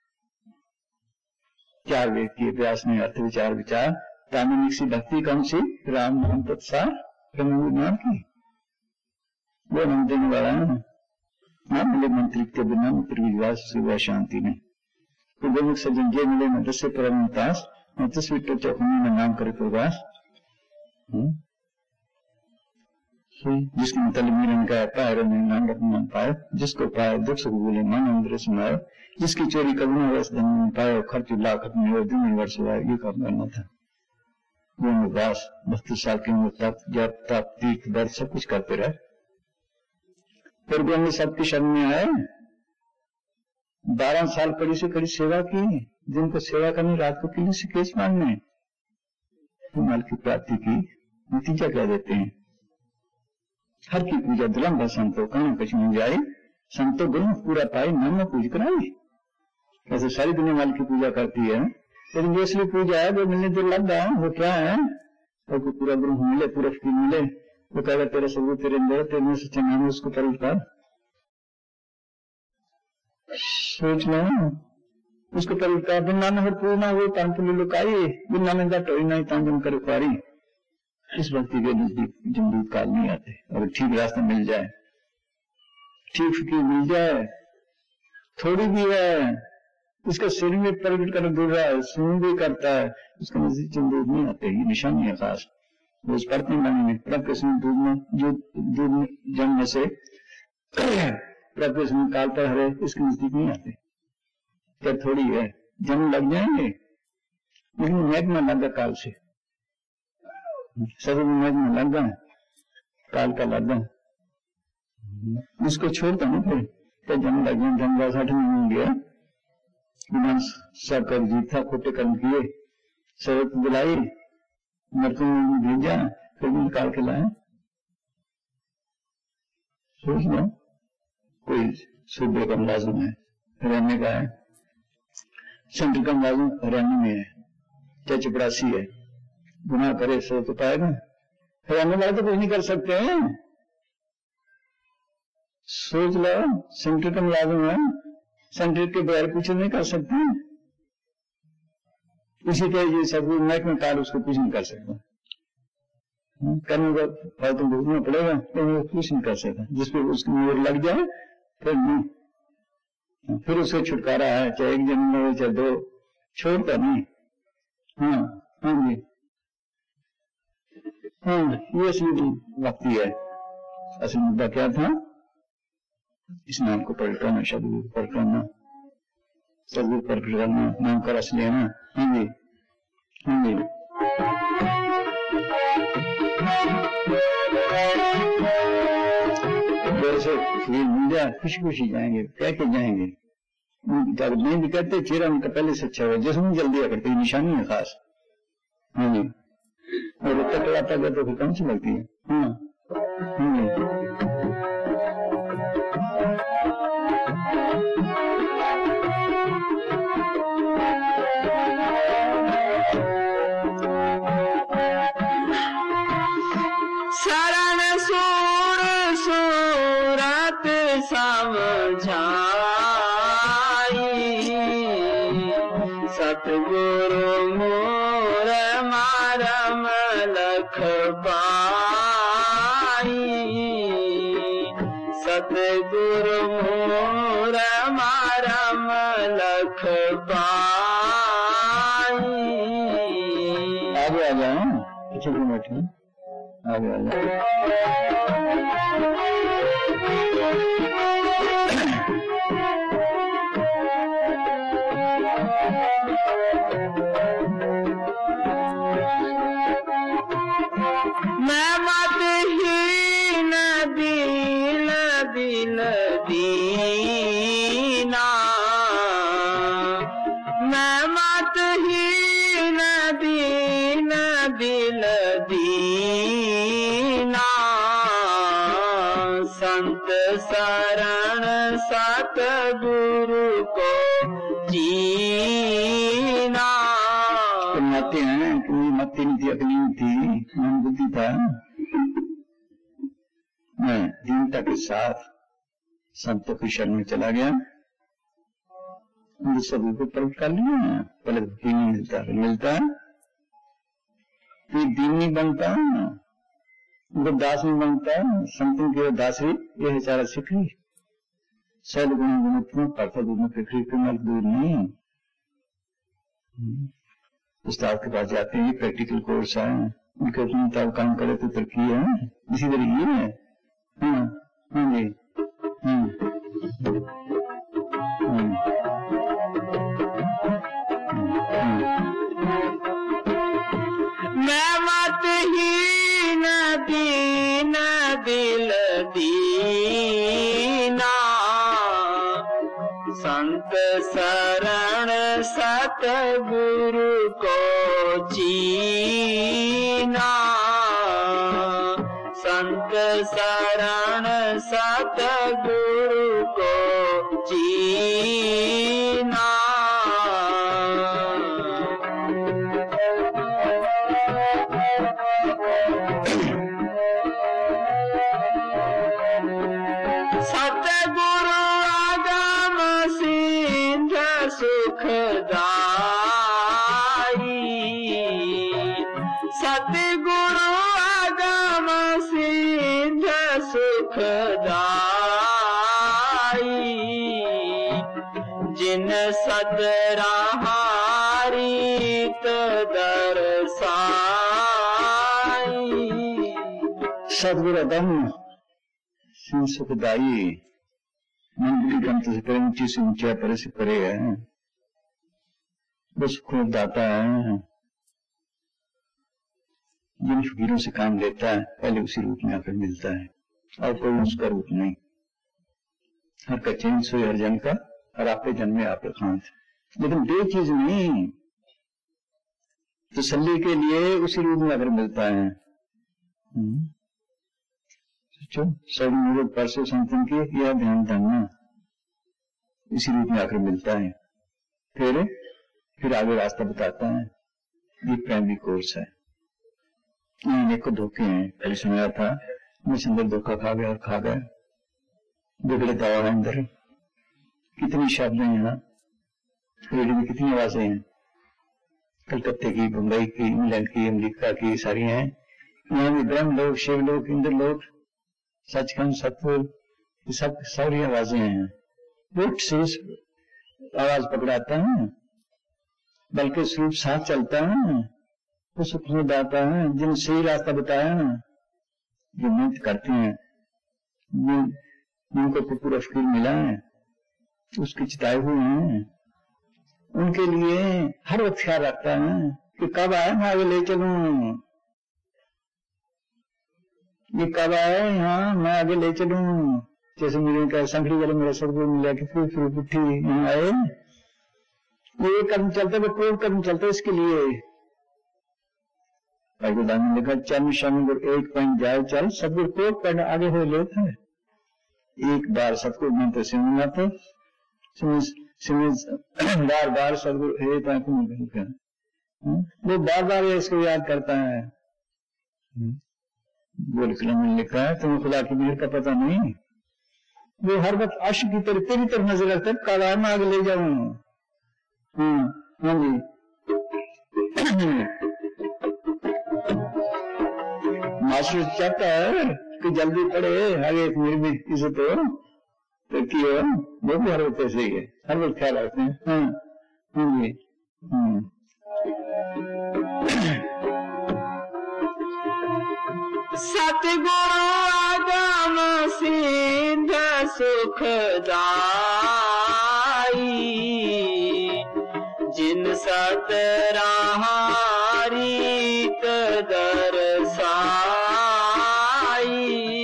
चार व्यक्ति अभ्यास में अर्थ विचार विचार, प्रामाणिक सी भक्ति कौन सी? राम नाम तत्सार नाम की, वो नाम देने वाला है। नाम मिले मंत्री के बिना मित्र विश्वास से शांति नहीं। तो गोमुख सज्जन जे मिले न दस से परमतास, न 10 विट्टो चौखनी में नाम करे प्रवास। जिसके मतलब मिलन का पाए नाम रत्न पाए, जिसको पाए दुख सुख बोले मन अंदर समाये, जिसकी चोरी करुणा वर्ष धन पाए, खर्च लाख अपने दिन वर्ष हुआ। ये काम करना था। दास 32 साल की उम्र तक जब तक तीर्थ व्रत सब कुछ करते रहे। फिर भी हमने सबकी शरण में आए। 12 साल कड़ी से कड़ी सेवा की, दिन को सेवा करनी, रात को किले से केस मारने। माल की प्राप्ति की नतीजा क्या देते हैं? हर की पूजा दुलंब संतो कहना कुछ नहीं जाए, संतो गुण पूरा पाए नाम में पूज कराई। ऐसे सारी दुनिया माल की पूजा करती है, लेकिन जो असली पूजा है वो मिलने दुर्लभ है। वो क्या है? और पूरा गुरु मिले, पूरा फकीर मिले, वो कहेगा तेरा सब तेरे अंदर, तेरे में सच्चा नाम है, उसको परल कर सोच लो, उसको परल कर। बिना में पूर्णा हुई तांपुली लुकाई, बिना में टोई नहीं तांजन कर पारी। इस भक्ति के नजदीक जमदूत काल नहीं आते। अगर ठीक रास्ता मिल जाए, ठीक फकीर मिल जाए, थोड़ी भी है, उसका शरीर में प्रकट कर दूर रहा है, सुन भी करता है, उसका नजदीक जमदूत नहीं आते। ये निशानी है खास। वो उस पढ़ते में प्रकृष्ण दूध में जो दूध जन्म से प्रकृष्ण काल पर हरे, इसके नजदीक नहीं आते। क्या थोड़ी है, जन्म लग जाएंगे, लेकिन मैग में लगा काल से, सभी मैग में लग गए, काल का लग गए, उसको छोड़ता ना फिर क्या जन्म लग जाए। जन्म 60 में गया, सब कर जीत था, खोटे कर्म किए, शरत बुलाई, मृत्यु में भेजा, फिर भी निकाल के लाए। सोच लो, कोई सूर्य का मुलाजिम है, रहने का है, सेंटर का मुलाजिम रहने में है, क्या चपरासी है, गुनाह करे सो तो पाएगा। रहने वाले तो कुछ नहीं कर सकते हैं। सोच लो, सेंटर का मुलाजिम है, सेंटर के बगैर कुछ नहीं कर सकते। इसी तरह ये सब में काल उसको कुछ नहीं कर सकता। करने का फल तो भोगना पड़ेगा, तो वो कुछ नहीं कर सकता। जिसपे उसकी मोर लग जाए फिर नहीं, फिर उससे छुटकारा है, चाहे एक जन्म में हो चाहे 2, छोड़ता नहीं। हाँ जी, ये असली भक्ति है। असली मुद्दा क्या था? इस नाम को पलटाना, शब्द को पलटाना, शब्द को पलटाना, नाम का रस लेना। हाँ जी, हाँ जी। जैसे फील मिल जाए, खुशी खुशी जाएंगे, कह के जाएंगे। अगर नहीं भी करते, चेहरा उनका पहले से अच्छा हुआ, जिसमें जल्दी आकर कोई निशानी है खास। हाँ जी, और टकराता गया तो फिर कौन सी लगती है। हाँ जी, सतगुरु मोर मारम लख पाई, सतगुरु मोर मारम लख पाई। आगे आ जाओ, पीछे भी बैठे, आगे आ जाओ। मैं मतहीन दिल दिल दीना, मैं मतहीन दीन दिल दीना, संत शरण सतगुरु को जीना। मत्ती है कि मत्ती नहीं थी, अकली नहीं थी, मन बुद्धि था। मैं दीनता के साथ संतों की शरण में चला गया, सभी को प्रकट कर लिया। पहले दीन नहीं मिलता, मिलता फिर दीन नहीं बनता, दास नहीं बनता। संतों की दासी ये है चारा सीखी, सद गुण गुण पढ़ता दूर में पृथ्वी के मल दूर नहीं। उस्ताद के पास जाते हैं, प्रैक्टिकल कोर्स है, उनके मुताबिक काम करे तो तरक्की है, इसी तरह ये है। हाँ हाँ जी, मैं मतहीन दीन दिल दीना, संत शरण सतगुरु को चीना, संत शरण सतगुरु को चीना। सतगुरु आगम सिंध सुखदाई, सतगुरु आगम सिंध सुखदाई, जिन सतराहारीत दरसाई। सतगुरु आगम सिंध सुखदाई, मंदिर ग्रंथ से परे ऊंची से ऊंचा, परे से परे है, वो सुख दाता है। जिन फकीरों से काम लेता है पहले उसी रूप में आकर मिलता है, और कोई उसका रूप नहीं। हर का चैन सोए हर जन का, और आपके जन्म में आप खांत। लेकिन दो चीज नहीं, तसल्ली के लिए उसी रूप में आकर मिलता है। सब मुझे परसों संतन की यह ध्यान धरना, इसी रूप में आकर मिलता है। फिर आगे रास्ता बताता है। ये प्राइमरी कोर्स है। देखो धोखे हैं, पहले सुनाया था, मुझे अंदर धोखा खा गया और खा गया। बिगड़े दवा है अंदर, कितनी शब्द हैं यहाँ, रेडियो में कितनी आवाजें हैं, कलकत्ते की, बम्बई की, इंग्लैंड की, अमेरिका की, सारी हैं। यहाँ भी ब्रह्म लोग, शिव लोग, इंद्र लोग, सचखंड, सत्पुर, ये सब सारी आवाजें हैं। वो शेष आवाज पकड़ाता है, बल्कि स्वरूप साथ चलता है, वो सुख में दाता है। जिन सही रास्ता बताया ना, जो मेहनत करते हैं, जिनको पूरा फकीर मिला है, उसके चिताए हुए हैं, उनके लिए हर वक्त ख्याल रखता है कि कब आए मैं आगे ले चलूं, ये कब आए यहाँ मैं आगे ले चलूं। जैसे मेरे का संखड़ी वाले मेरा सदगुरु मिला कि फिर उठी यहाँ आए, ये कर्म चलता है, कोई कर्म चलता है इसके लिए। भाईगुरदान ने लिखा, चरण शरण एक पॉइंट जाए चल, सदगुरु को पॉइंट आगे हो लेता है। एक बार सतगुरु मंत्र सिमरना था, बार बार सदगुरु हे पाक में, वो बार बार इसको याद करता है। बोल कलम में लिखा है, तुम्हें खुदा की मेहर का पता नहीं, वो हर वक्त अश्क की तरह तेरी तरफ नजर रखता है, काला में आगे ले जाऊं। हाँ जी, मास्टर चाहता है कि जल्दी पढ़े, आगे मेरी भी इज्जत हो, तरक्की हो, वो भी हर वक्त ऐसे ही है, हर वक्त ख्याल रखते हैं। हाँ जी, सतगुरु आगम सिंध सुखदाई, जिन सतराहारीत दरसाई।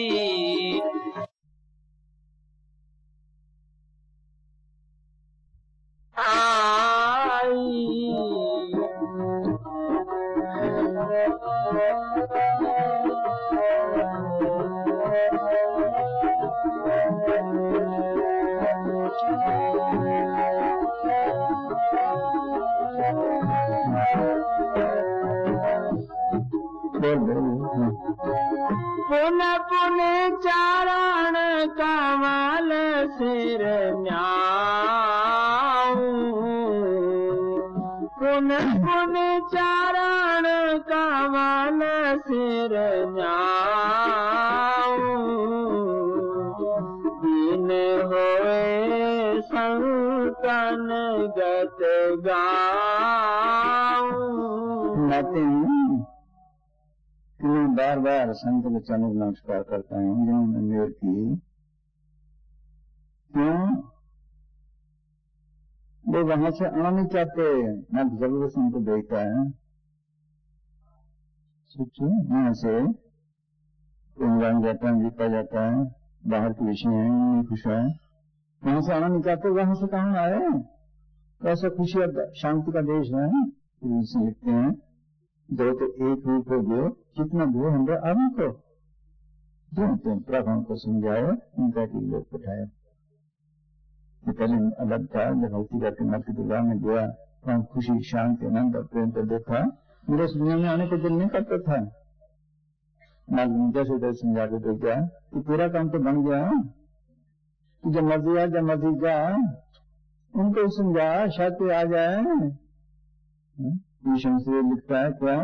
पुन पुन चारण कमल सिर न्याऊं, पुन पुन चारण कमल सिर न्याऊं, दिन होए संतन गत गाऊं। बार बार संत के चरणों को नमस्कार करता हूँ जिन्होंने मेरे की। क्यों वो वहां से आना नहीं चाहते, ना जरूरत उनको देखता है। सोचो वहां से इंग्लैंड जाता है, जीता जाता है, बाहर के विषय है, नहीं खुश है, वहां से आना नहीं चाहते। वहां से कहाँ आए? ऐसा खुशी शांति का देश है। लिखते हैं दो तो एक रूप हो गयो, कितना दो हम आदमी को जो तुम प्रभु को समझाओ, उनका की लोग पठाए। पहले अलग था, जब भक्ति करके नर की दुर्गा में गया, वहां खुशी शांति आनंद और प्रेम को देखा। मेरे इस दुनिया में आने को दिल नहीं करता था। जैसे जैसे समझा के देख गया कि तेरा काम तो बन गया, तू जब मर्जी आ, जब मर्जी जा, उनको समझा शायद कोई आ जाए। विषम से लिखता है क्या?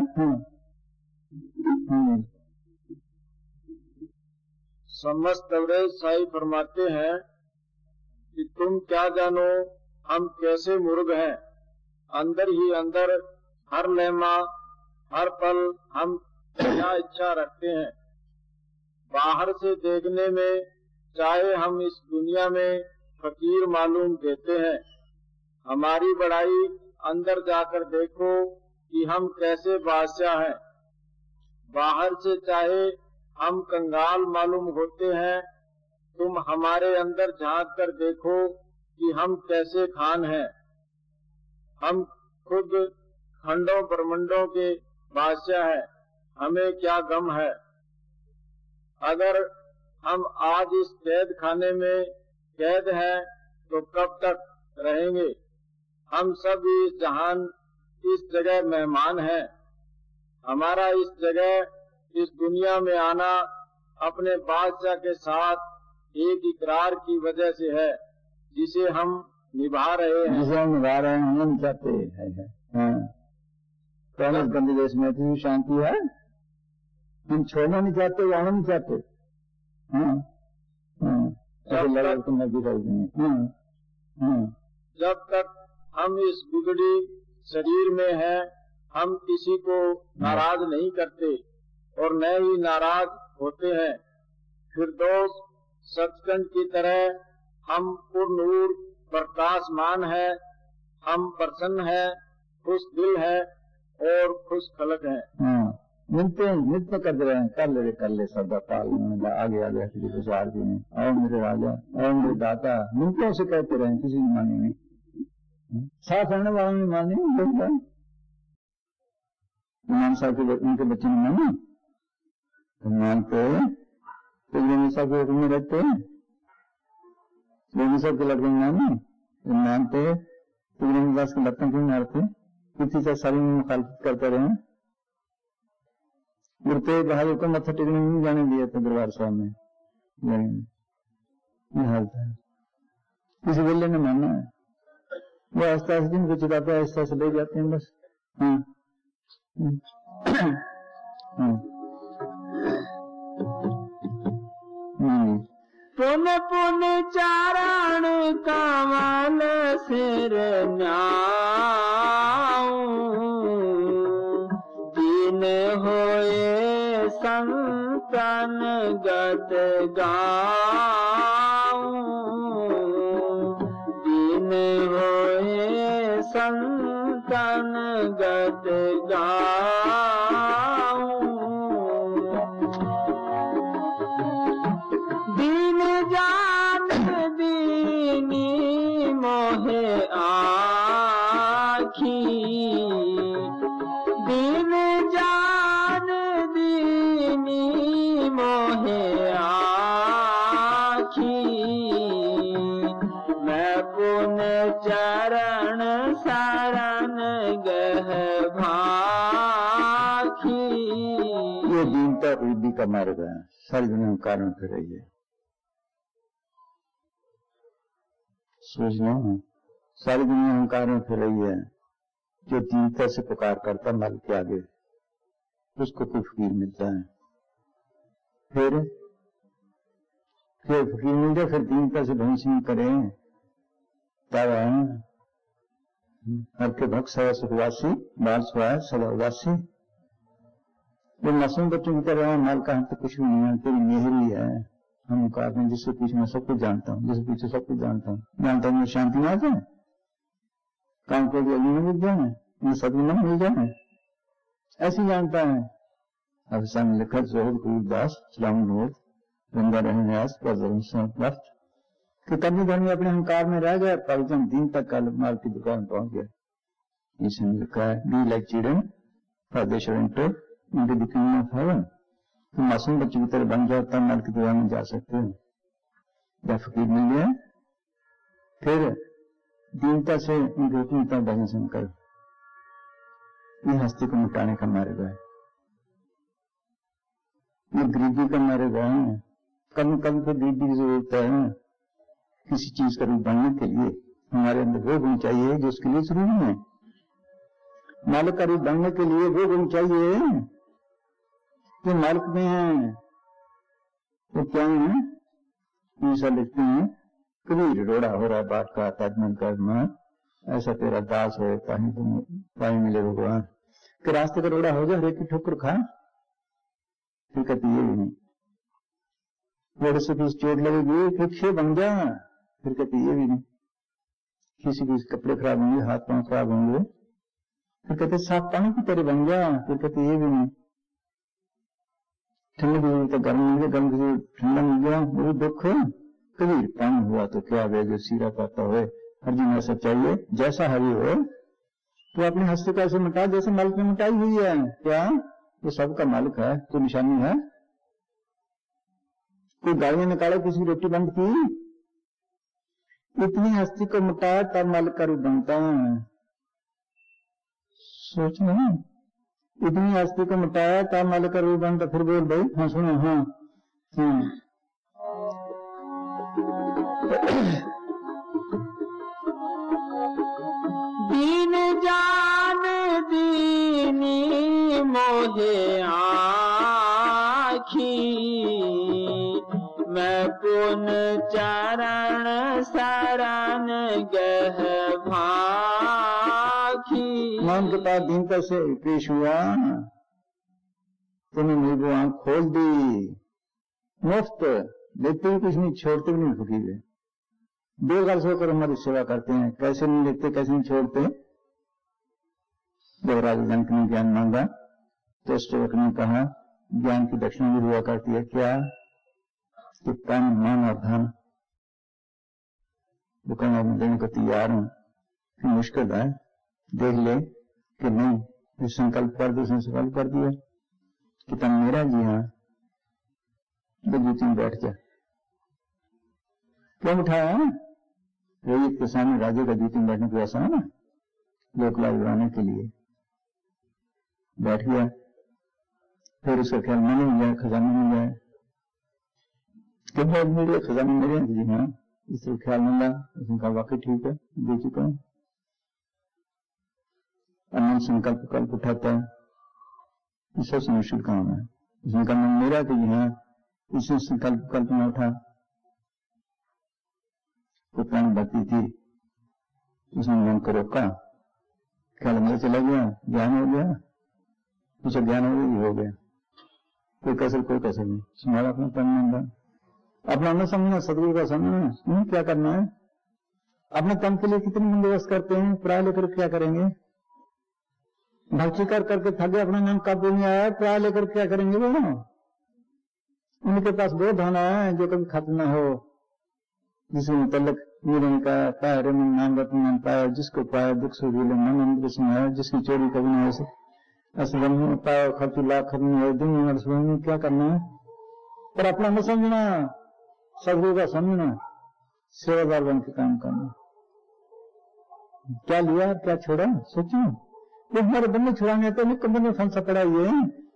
समस्त अवरेज साई फरमाते हैं कि तुम क्या जानो हम कैसे मुर्ग हैं, अंदर ही अंदर हर लम्हा हर पल हम क्या इच्छा रखते हैं। बाहर से देखने में चाहे हम इस दुनिया में फकीर मालूम देते हैं, हमारी बड़ाई अंदर जाकर देखो कि हम कैसे बादशाह हैं। बाहर से चाहे हम कंगाल मालूम होते हैं, तुम हमारे अंदर झांक कर देखो कि हम कैसे खान हैं। हम खुद खंडों ब्रह्मंडों के बादशाह हैं, हमें क्या गम है। अगर हम आज इस कैद खाने में कैद हैं तो कब तक रहेंगे। हम सब इस जहान इस जगह मेहमान हैं। हमारा इस जगह इस दुनिया में आना अपने बादशाह के साथ एक इकरार की वजह से है, जिसे हम निभा रहे हैं। जिसे हम निभा रहे हैं, हम नहीं चाहते हैं। कौन इस गंदे देश में इतनी शांति है, हम छोड़ना नहीं चाहते, आना नहीं चाहते। जब तक हम इस बिगड़ी शरीर में हैं, हम किसी को नाराज नहीं करते और न ही नाराज होते हैं। फिर दोस्त सचखंड की तरह हम पूर्ण प्रकाशमान है, हम प्रसन्न है, खुश दिल है और खुश खलक है। मिलते हैं, नित्य कर रहे हैं, कर ले सदा पाल आगे आगे गुजार भी नहीं। और मेरे राजा और मेरे दाता मिलते से कहते रहे, किसी ने माने नहीं, साथ रहने वालों ने माने नहीं। मान साहब के उनके बच्चे ने माने, मानते साहब के में रहते हैं, साहब के लड़के माने मानते दास के लड़कों क्यों मारते, किसी से सारी में मुखालफत करते रहे। गुरते बहादुर को मत्था टेकने नहीं जाने दिया था दरबार साहब में, ये हाल था। किसी बोले ने माना है, वो आस्ता आस्ता जिनको चिताते आस्ता से ले जाते हैं बस। पुन पुन चारण कमल सिर न्याऊं, दीन होए संतन गत गाऊं, दीन होए संतन गत गाऊं। दीन जान दीनी मोहे आखी, दीन जान दीनी मोहे आखी, मैं पुन चरण शरण गह भाखी। ये दीनता वृद्धि का मार्ग है, सारी दुनिया में कारण फिर रही है। सोचना, सारी दुनिया अहंकार में फिर रही है। जो दीनता से पुकार करता मल के आगे, उसको कोई फकीर मिलता है। फिर फकीर मिल जाए, फिर दीनता से भविष्य करें तब हर के भक्त सदा सुखवासी, बाल सुहाय सदा उदासी। वो मासूम बच्चों की तरह माल का हम तो कुछ भी नहीं है, तेरी मेहर ही है। हम कहते हैं जिससे पूछे मैं सब कुछ जानता हूँ, जिससे पूछे सब कुछ जानता हूँ, जानता हूँ शांति में आ जाए, काम को अग्नि में मिल जाए, मुझे सदगुण मिल जाए, ऐसी जानता है। अब सामने लिखा जोहर गुरुदास सलाम नोट गंगा रहन्यास का कि कभी धर्मी अपने अहंकार में रह गया, पलजन दिन तक कल माल की दुकान पहुंच गया। इसमें लिखा है be like children for they shall enter into the kingdom of heaven. तो मासूम बच्चों की तरह बन जाओ तब माल की दुकान में जा सकते हो। जब फकीर मिल गया फिर दीनता से उनकी हुक्मता भजन कर ये हस्ती को मिटाने का मार्ग है, ये गरीबी का मार्ग है। कभी कभी तो गरीबी की जरूरत है किसी चीज का रूप बनने के लिए। हमारे अंदर वो गुण चाहिए जो उसके लिए जरूरी है। मालिक का रूप बनने के लिए वो गुण चाहिए जो मालिक में है। तो क्या है ऐसा लिखते हैं कबीर रोड़ा हो रहा है बात का ताजमन कर ऐसा तेरा दास है ताही तुम पाई मिले भगवान के रास्ते का रोड़ा हो जाए हरेक की ठोकर खा। फिर कहती ये भी नहीं रोड से किसी चोट लगेगी फिर छे बन जा। फिर कहती ये भी नहीं किसी के कपड़े खराब होंगे हाथ पांव खराब होंगे। फिर कहते साफ पानी की तरह बन जा। फिर कहते ये भी नहीं ठंडे की जरूरत गर्म मिल गया गर्म की जरूरत ठंडा मिल गया वो दुख कबीर पानी हुआ तो क्या वे जो सीरा पाता हो अर्जुन ऐसा चाहिए जैसा हरी हो तो अपने हस्ती को ऐसे मिटा जैसे मालिक ने मिटाई हुई है। क्या वो सबका मालिक है तो निशानी है। कोई गाड़ियां निकाले किसी की रोटी बंद की इतनी हस्ती को मिटाया तब मालिक का रूप बनता है। सोचना इतनी हस्ती को मिटाया तब मालिक का रूप बनता। फिर बोल भाई हाँ सुनो हाँ दीन जान दीनी मोहे आखी मैं पुन चरण शरण गह भाखी। मान के पास दीनता से पेश हुआ तुमने मेरी वो आंख खोल दी। मुफ्त देते भी कुछ नहीं छोड़ते भी नहीं भूखी हुए बेघर से होकर हमारी सेवा करते हैं। कैसे नहीं लेते कैसे नहीं छोड़ते। जब राजा जनक ने ज्ञान मांगा तो सेवक ने कहा ज्ञान की दक्षिणा भी हुआ करती है क्या कि तन मन और धन दुकान में देने को तैयार हूं कि मुश्किल है देख ले कि नहीं संकल्प कर दो उसने संकल्प कर दिया कि तन मेरा जी हाँ तो जूती में बैठ जा। क्यों उठाया रोहित के सामने राजे का जूती में बैठने को ऐसा है ना लोक लाभ उड़ाने के लिए बैठ गया। फिर उसका ख्याल मन मिल जाए खजाना मिल जाए कि मेरे खजाना मेरे जी हाँ इससे ख्याल मिला उसने कहा वाकई ठीक है दे चुका हूं। अनंत संकल्प कल्प उठाता है सबसे मुश्किल काम है। उसने कहा मन मेरा तो यहाँ इससे संकल्प कल्प में उठा तो प्राण भक्ति थी उसने मन को रोका ख्याल अंदर चला गया ज्ञान हो गया उसे ज्ञान हो गया कोई कसर नहीं तुम्हारा अपना तन अपना न समझना सदगुरु का समझना क्या करना है। अपने तन के लिए कितनी बंदोबस्त करते हैं प्राय लेकर क्या करेंगे। भक्ति कर करके थके अपना नाम काबू नहीं आया प्राय लेकर क्या करेंगे वो। उनके पास वो धन है जो कभी खत्म न हो जिसे मुतल्लक मीरन का पाया मन नाम रत्न पाया जिसको पाया दुख से भूले मन अंदर सुनाया जिसकी चोरी कभी न हो ऐसे में पाया खर्च लाख खत्म हो दिन में क्या करना है। पर अपना न समझना सदगुरु का समझना सेवादार बन के काम करना। क्या लिया क्या छोड़ा सोचो वो हमारे बंदे छुड़ाने तो नहीं कमरे में फंसा पड़ा ये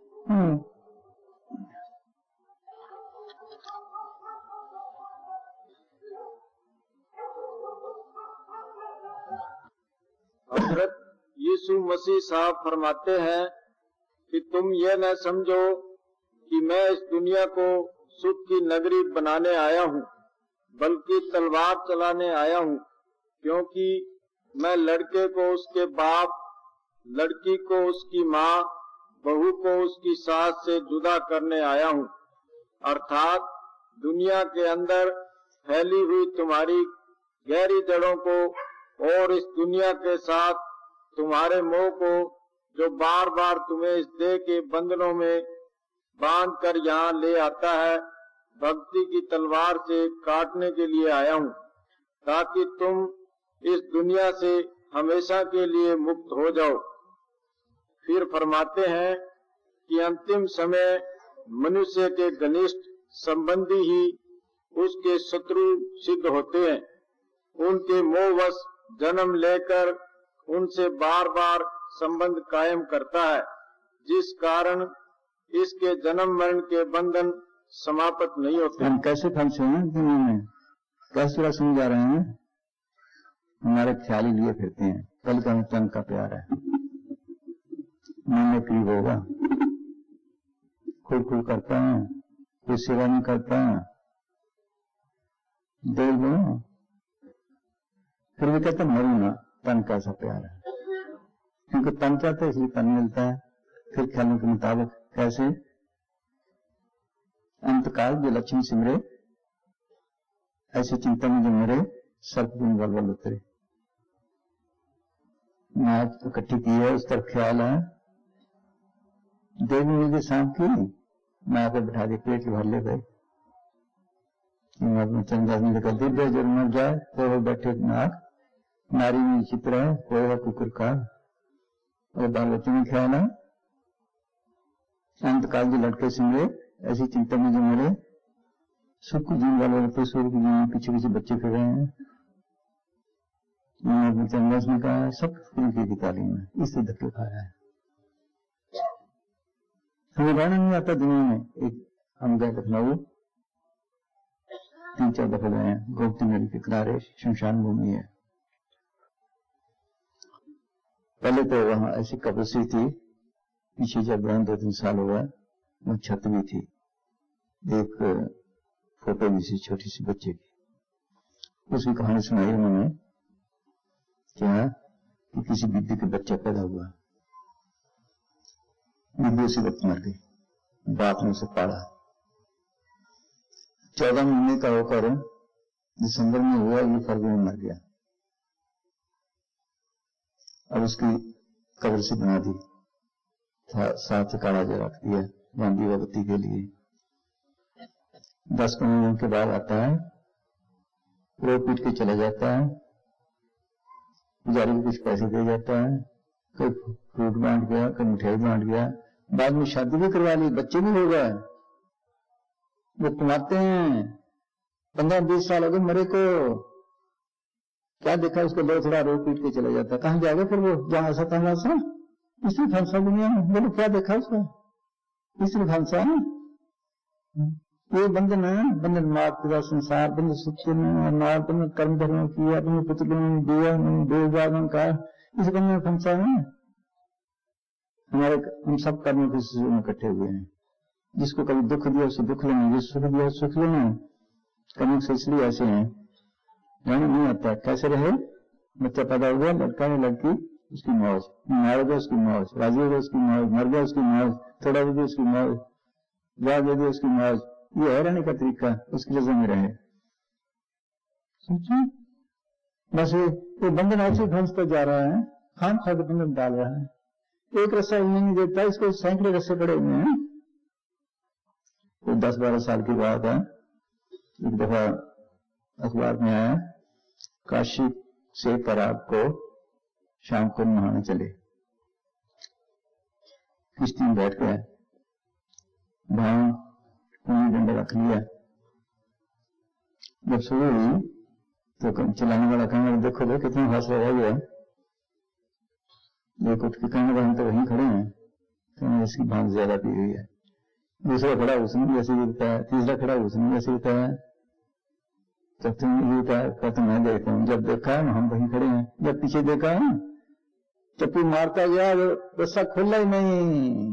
हजरत यीशु मसीह साहब फरमाते हैं कि तुम ये न समझो कि मैं इस दुनिया को सुख की नगरी बनाने आया हूँ बल्कि तलवार चलाने आया हूँ क्योंकि मैं लड़के को उसके बाप लड़की को उसकी माँ बहू को उसकी सास से जुदा करने आया हूँ, अर्थात दुनिया के अंदर फैली हुई तुम्हारी गहरी जड़ों को और इस दुनिया के साथ तुम्हारे मोह को जो बार बार तुम्हें इस देह के बंधनों में बांध कर यहाँ ले आता है, भक्ति की तलवार से काटने के लिए आया हूँ, ताकि तुम इस दुनिया से हमेशा के लिए मुक्त हो जाओ। फिर फरमाते हैं कि अंतिम समय मनुष्य के घनिष्ठ संबंधी ही उसके शत्रु सिद्ध होते हैं। उनके मोहवश जन्म लेकर उनसे बार बार संबंध कायम करता है, जिस कारण इसके जन्म मरण के बंधन समाप्त नहीं होते। हम कैसे फंसे हैं दुनिया में, कैसे रस्म जा रहे हैं, हमारे ख्याल ही लिए फिरते हैं। कल का तन का प्यार है, मन करीब होगा, खुद खुद करता है, कोई सेवा नहीं करता है, देख लो फिर भी कहते मरू ना, तन कैसा प्यार है, क्योंकि तन चाहते इसलिए तन मिलता है। फिर ख्यालों के मुताबिक कैसे अंतकाल जो लक्ष्मी सिमरे, ऐसे चिंता में जो मरे, सर्प गुण वल उतरे। नाच इकट्ठी की है, उस तरफ ख्याल है, देवी मिल गई सांप की, मैं आकर बैठा दे, पेट भर ले गए, चंदा ने लेकर दिव्य जब मर जाए तो वो बैठे नाक, नारी में चित्र है, कोई है कुकर का, और बाल बच्चों में ख्याल है, अंतकाल जो लड़के सिमरे, ऐसी चिंता में जो मरे, सुख जीवन वाले होते, सूर्य की जीवन पीछे पीछे बच्चे फिर रहे हैं। चंदा ने कहा सब की तालीम है, इससे धक्के खा रहा है, हमें रहना नहीं आता दुनिया में। एक हम गए लखनऊ, 3-4 दफे गए हैं, गोमती नदी के किनारे शमशान भूमि है। पहले तो वहां ऐसी कब्र सी थी, पीछे जब 2-3 साल हुआ, वो छत भी थी, एक फोटो भी सी छोटी सी बच्चे की। उसकी कहानी सुनाई उन्होंने, क्या कि किसी बीबी के बच्चा पैदा हुआ, बीबी उसी वक्त मर गई, बाप ने उसे पाला, 14 महीने का होकर दिसंबर में हुआ, ये फरवरी में मर गया। अब उसकी कब्र से बना दी, साथ काढ़ा जो रख दिया बांधी बत्ती के लिए। 10-15 दिन के बाद आता है, रो पीट के चला जाता है, पुजारी को कुछ पैसे दे जाता है, कोई फ्रूट बांट गया, कोई मिठाई बांट गया, बाद में शादी भी करवा ली, बच्चे भी हो गए, वो कमाते हैं। 15-20 साल हो गए मरे को, क्या देखा उसको, लो थोड़ा रो पीट के चला जाता है। कहां जाएगा फिर वो, जहां ऐसा था वैसा, इसलिए फंसा दुनिया में। बोलो क्या देखा उसका, इसलिए फंसा। ये बंधन है, बंधन मार्ग पूरा संसार, बंधन सुख में मार, बंधन कर्म धर्म किया, बंधन पुत्र में दिया, देवदान का, इस बंधन में फंसा है। हमारे हम सब कर्म के में इकट्ठे हुए हैं, जिसको कभी दुख दिया उसे दुख लेना, जिसको सुख दिया उसे सुख लेना। कर्म से इसलिए ऐसे हैं, रहना नहीं आता। कैसे रहे, बच्चा पैदा हुआ, लड़का है लड़की, उसकी मौज, मार गया उसकी मौज, राजी हो गया उसकी मौज, मर गया उसकी मौज, थोड़ा दे दिया उसकी मौज, ब्याह दे दिया उसकी मौज। ये है रहने का तरीका, उसकी रजा में रहे। सोचिए बस ये बंधन ऐसे फंसता जा रहा है, खान खा के बंधन डाल रहा है, एक रस्सा नहीं देता, इसको सैकड़े रस्से पड़े हुए हैं। तो 10-12 साल की बात है, एक दफा अखबार में आया, काशी से पराग को शाम को नहाने चले, किश्ती में बैठ गए, वहां कुनी डंडा रख लिया। जब सुबह हुई तो चलाने वाला कहने लगा, देखो भाई कितना फासला रह गया। एक उठ के कहने लगा, हम तो वहीं खड़े हैं, तो इसकी भांग ज्यादा पी हुई है। दूसरा खड़ा उसने भी ऐसे गिरता है, तीसरा खड़ा उसने भी ऐसे गिरता है, चौथे में गिरता है। कहते मैं देखता हूँ, जब देखा है हम वहीं खड़े हैं, जब पीछे देखा है चप्पू मारता गया, रस्सा खुला ही नहीं,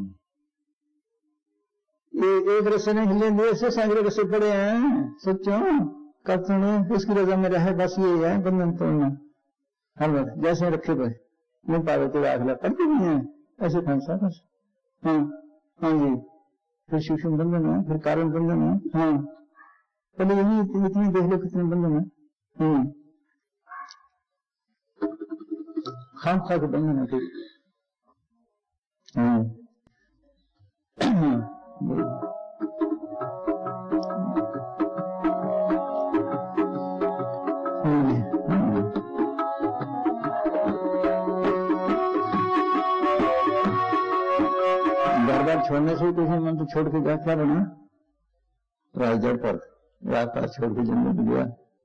ये एक रस्से नहीं हिलने दिए, ऐसे सैकड़े रस्से पड़े हैं। सोचो कब सुने, उसकी रजा में रहे, बस ये है बंधन तोड़ना। हम जैसे रखे भाई मुंह पावे तो आखला पड़ती नहीं है, ऐसे फंसा बस। हाँ हाँ जी, फिर सूक्ष्म बंधन है, फिर कारण बंधन है। हाँ, पहले यही इतनी देख लो कितने बंधन है। खाम खा के बंधन है फिर। बार छोड़ने से किसी मन तो छोड़ के गया, क्या बना? राजड़ पर रास्ता छोड़ के जन्म गया।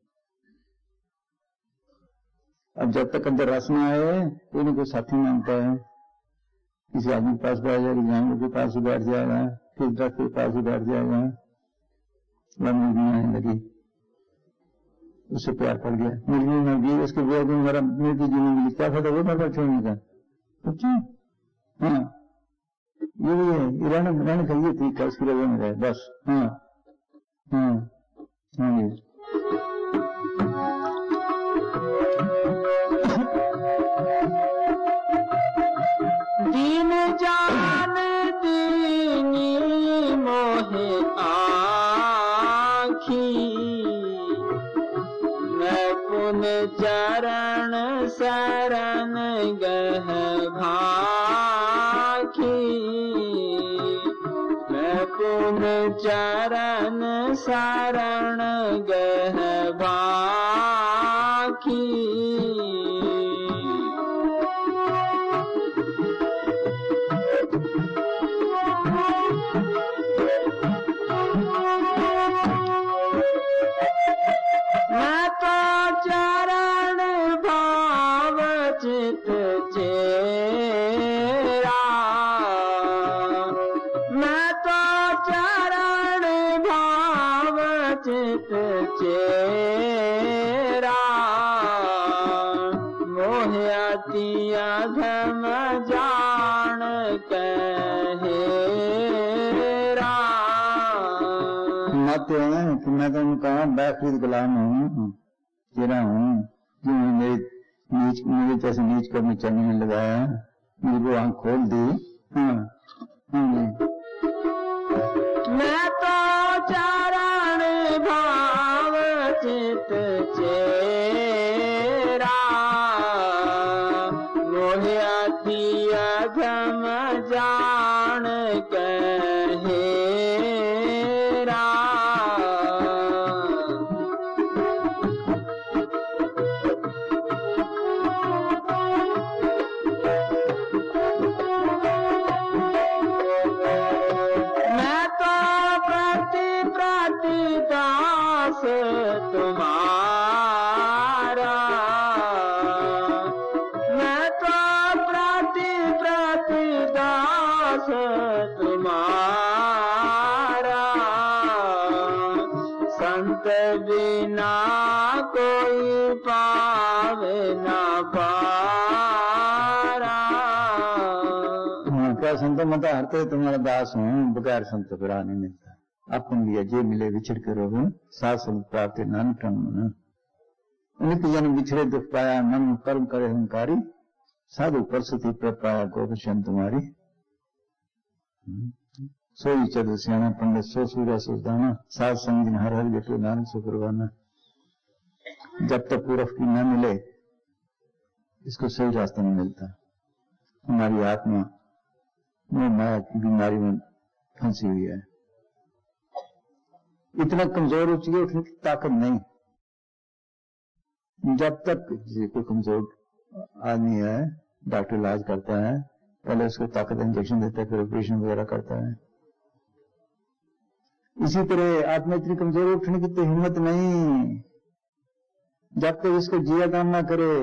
अब जब तक अंदर वासना है, कोई ना कोई साथी मांगता है, किसी आदमी के पास बैठ जाएगा, जानवर के पास ही बैठ जाएगा, किस दरख्त के पास ही बैठ जाएगा, मुर्गी आने लगी, उससे प्यार पड़ गया, मुर्गी मर गई, उसके बाद मेरा मुर्गी जीने मिली, क्या फायदा वो बार छोड़ने का? अच्छा, हाँ ये भी है, रहने का ये तरीका, उसकी वजह में रहे बस। हाँ हाँ हाँ जी। दीन जान दीनी मोहे आखी, मैं पुन चरण शरण गह भाखी, मैं पुन चरण शरण गह भाखी। मैं तो चरण भाव चित चेरा, मैं तो चरण भाव चित चेरा, मोह अति अधम जान कहेरा। माते हैं कि मैं तो उनका बैखरीद गुलाम हूँ, चेहरा हूँ, जो मेरे जैसे नीच को मैं चलने में लगाया, मुझे वो आँख खोल दी। हाँ मैं तो चरण भाव चित चेरा, मोह अति अधम जान कहेरा। मैं तो प्रति दास तुम्हारा, मैं तो प्रति दास तुम्हारा, संत बिना कोई पावे ना पारा। क्या संत मत हरते तुम्हारा दास हूँ, बगैर संत फिरा नहीं मिलता। अपन लिया जे मिले विछड़ के रोग, साथ संत प्राप्त नानक टन मन। नित जन बिछड़े दुख पाया, मन कर्म करे हंकारी, साधु परसती प्रपाया गोपशन तुम्हारी। सोई चतुर सियाना पंडित, सो सूर्य सुदाना, सात संग जिन हर हर जटो नानक सो करवाना। जब तक पूरफ की न मिले, इसको सही रास्ता नहीं मिलता। हमारी आत्मा मोह माया की बीमारी में फंसी हुई है, इतना कमजोर हो चुकी है, उठने की ताकत नहीं। जब तक कोई कमजोर आदमी है, डॉक्टर इलाज करता है, पहले उसको ताकत इंजेक्शन देता है, फिर ऑपरेशन वगैरह करता है। इसी तरह आत्मा इतनी कमजोर, उठने की तो हिम्मत नहीं, जब तक इसको जिया दान ना करे।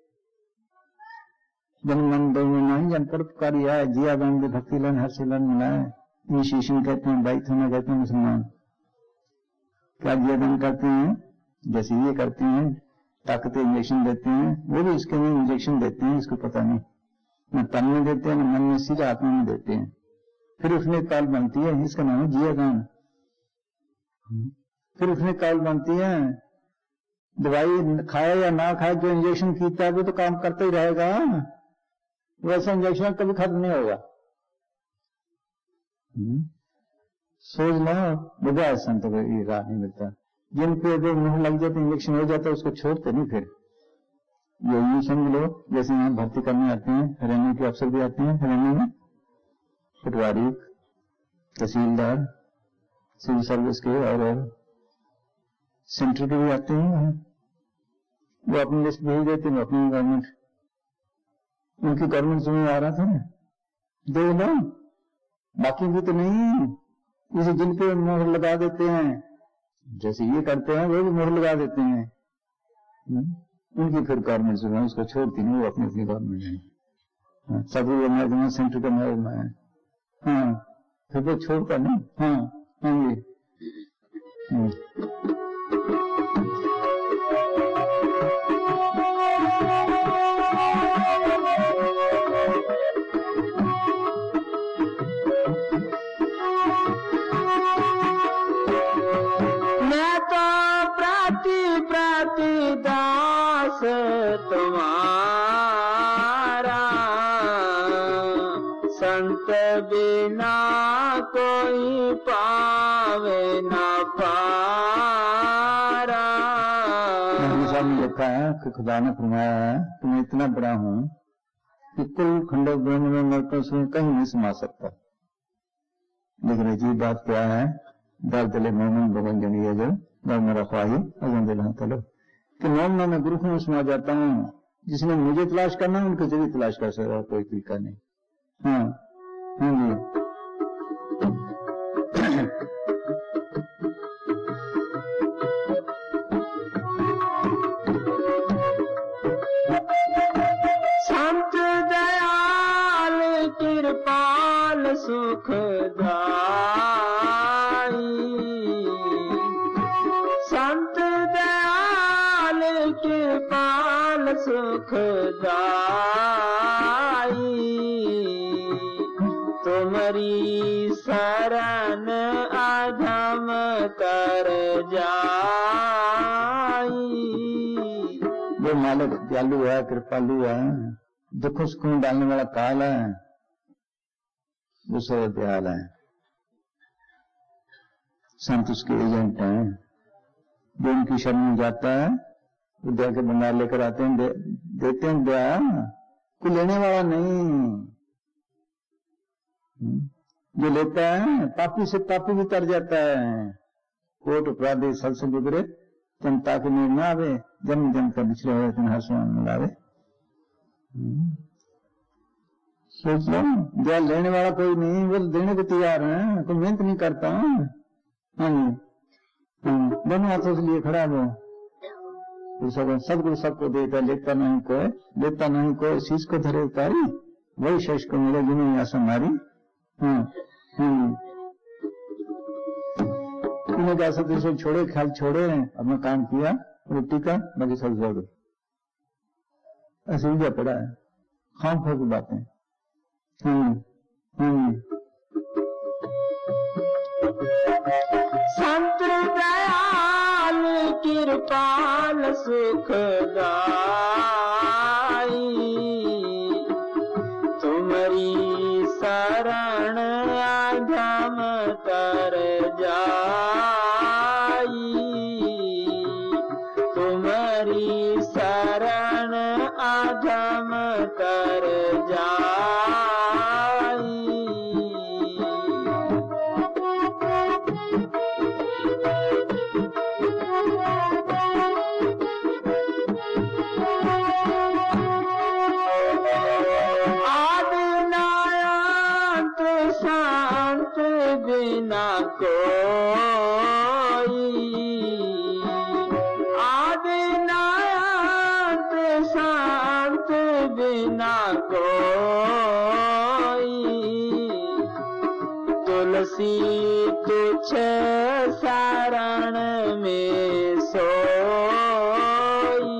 जन मन दो में नहीं, जन परोपकारी है, जिया दान दे भक्ति लन हर से लन मिलाए। इनिशिएशन कहते हैं, बाइक होना कहते हैं मुसलमान। क्या जिया दान करते हैं? जैसे ये करते हैं, ताकत इंजेक्शन देते हैं, वो भी इसके लिए इंजेक्शन देते हैं, इसको पता नहीं। न तन में देते हैं, न मन में, सीधा आत्मा में देते हैं। फिर उसमें काल बनती है, इसका नाम है जिया दान। फिर उसमें काल बनती है, दवाई खाए या ना खाए, जो इंजेक्शन कीता है वो तो काम करता ही रहेगा, वैसे इंजेक्शन कभी खत्म नहीं होगा। सोच लो बजाय संत को ये राह नहीं मिलता। जिन पे अगर मुंह लग जाते इंजेक्शन हो जाता है उसको छोड़ते नहीं फिर। ये यूं समझ लो जैसे यहाँ भर्ती करने आते हैं, रेवेन्यू के अफसर भी आते हैं, रेवेन्यू में पटवारी, तहसीलदार, सिविल सर्विस के और सेंटर के भी आते हैं। वो अपनी लिस्ट भेज देते हैं अपनी गवर्नमेंट, उनकी गवर्नमेंट समझ आ रहा था ना, दे दो, बाकी भी तो नहीं। इसे जिन पे मोहर लगा देते हैं, जैसे ये करते हैं वो भी मोहर लगा देते हैं। उनकी फिर गवर्नमेंट जो है उसको छोड़ती नहीं, वो अपनी अपनी गवर्नमेंट है। सभी महकमा सेंटर का महकमा है, हाँ, फिर वो छोड़ता नहीं। हाँ हाँ जी। दास तुम्हारा संत बिना कोई पावे न पारा। लिखा है कि खुदा ने फरमाया है कि मैं इतना बड़ा हूं कि कुल खंडक ब्रह्म में मैं से कहीं नहीं समा सकता। लेकिन अजीब बात क्या है, दर दिले मोमिन बगन जनिए जो मेरा ख्वाही अजन दिल तलब कि मोमना में गुरु में समा जाता हूँ। जिसने मुझे तलाश करना है उनके जरिए तलाश कर सकता, कोई तरीका नहीं। हाँ हाँ जी। संत दयाल कृपाल सुखदाई, संत दयाल कृपाल सुखदाई, तुम्हारी शरण अधम कर जाई। वो मालिक दयालु है, कृपालु है, दुख सुख में डालने वाला काल है, वो सब दयाल है। संत उसके एजेंट हैं, जो उनकी शरण में जाता है वो दया के भंडार लेकर आते हैं, देते हैं दया, कोई लेने वाला नहीं। जो लेता है पापी से पापी भी तर जाता है। कोट अपराधी सल से गुजरे जनता के नीर ना आवे, जन्म जन्म का बिछड़े हुए तुम हर समय मिलावे। सोच लो, दया लेने वाला कोई नहीं, वो देने को तैयार है, कोई मेहनत नहीं करता। हाँ जी, दोनों हाथों से लिए खड़ा वो सदगुरु सबको देता, लेता नहीं कोई, लेता नहीं कोई, शीश को धरे उतारी, वही शेष को मिले जिन्होंने आशा मारी। तूने क्या सकते सब छोड़े, ख्याल छोड़े, अपना काम किया, रोटी का बाकी सब जोड़ दो, ऐसे उलझा पड़ा है, खाम खो की बातें। संत दयाल कृपाल सुखदाई, तुम्हारी शरण अधम कर जाई, तुम्हारी शरण अधम कर जाई। शांत बिना कोई, आदिनाथ शांत बिना कोई, तुलसी तुझ शरण में सोई।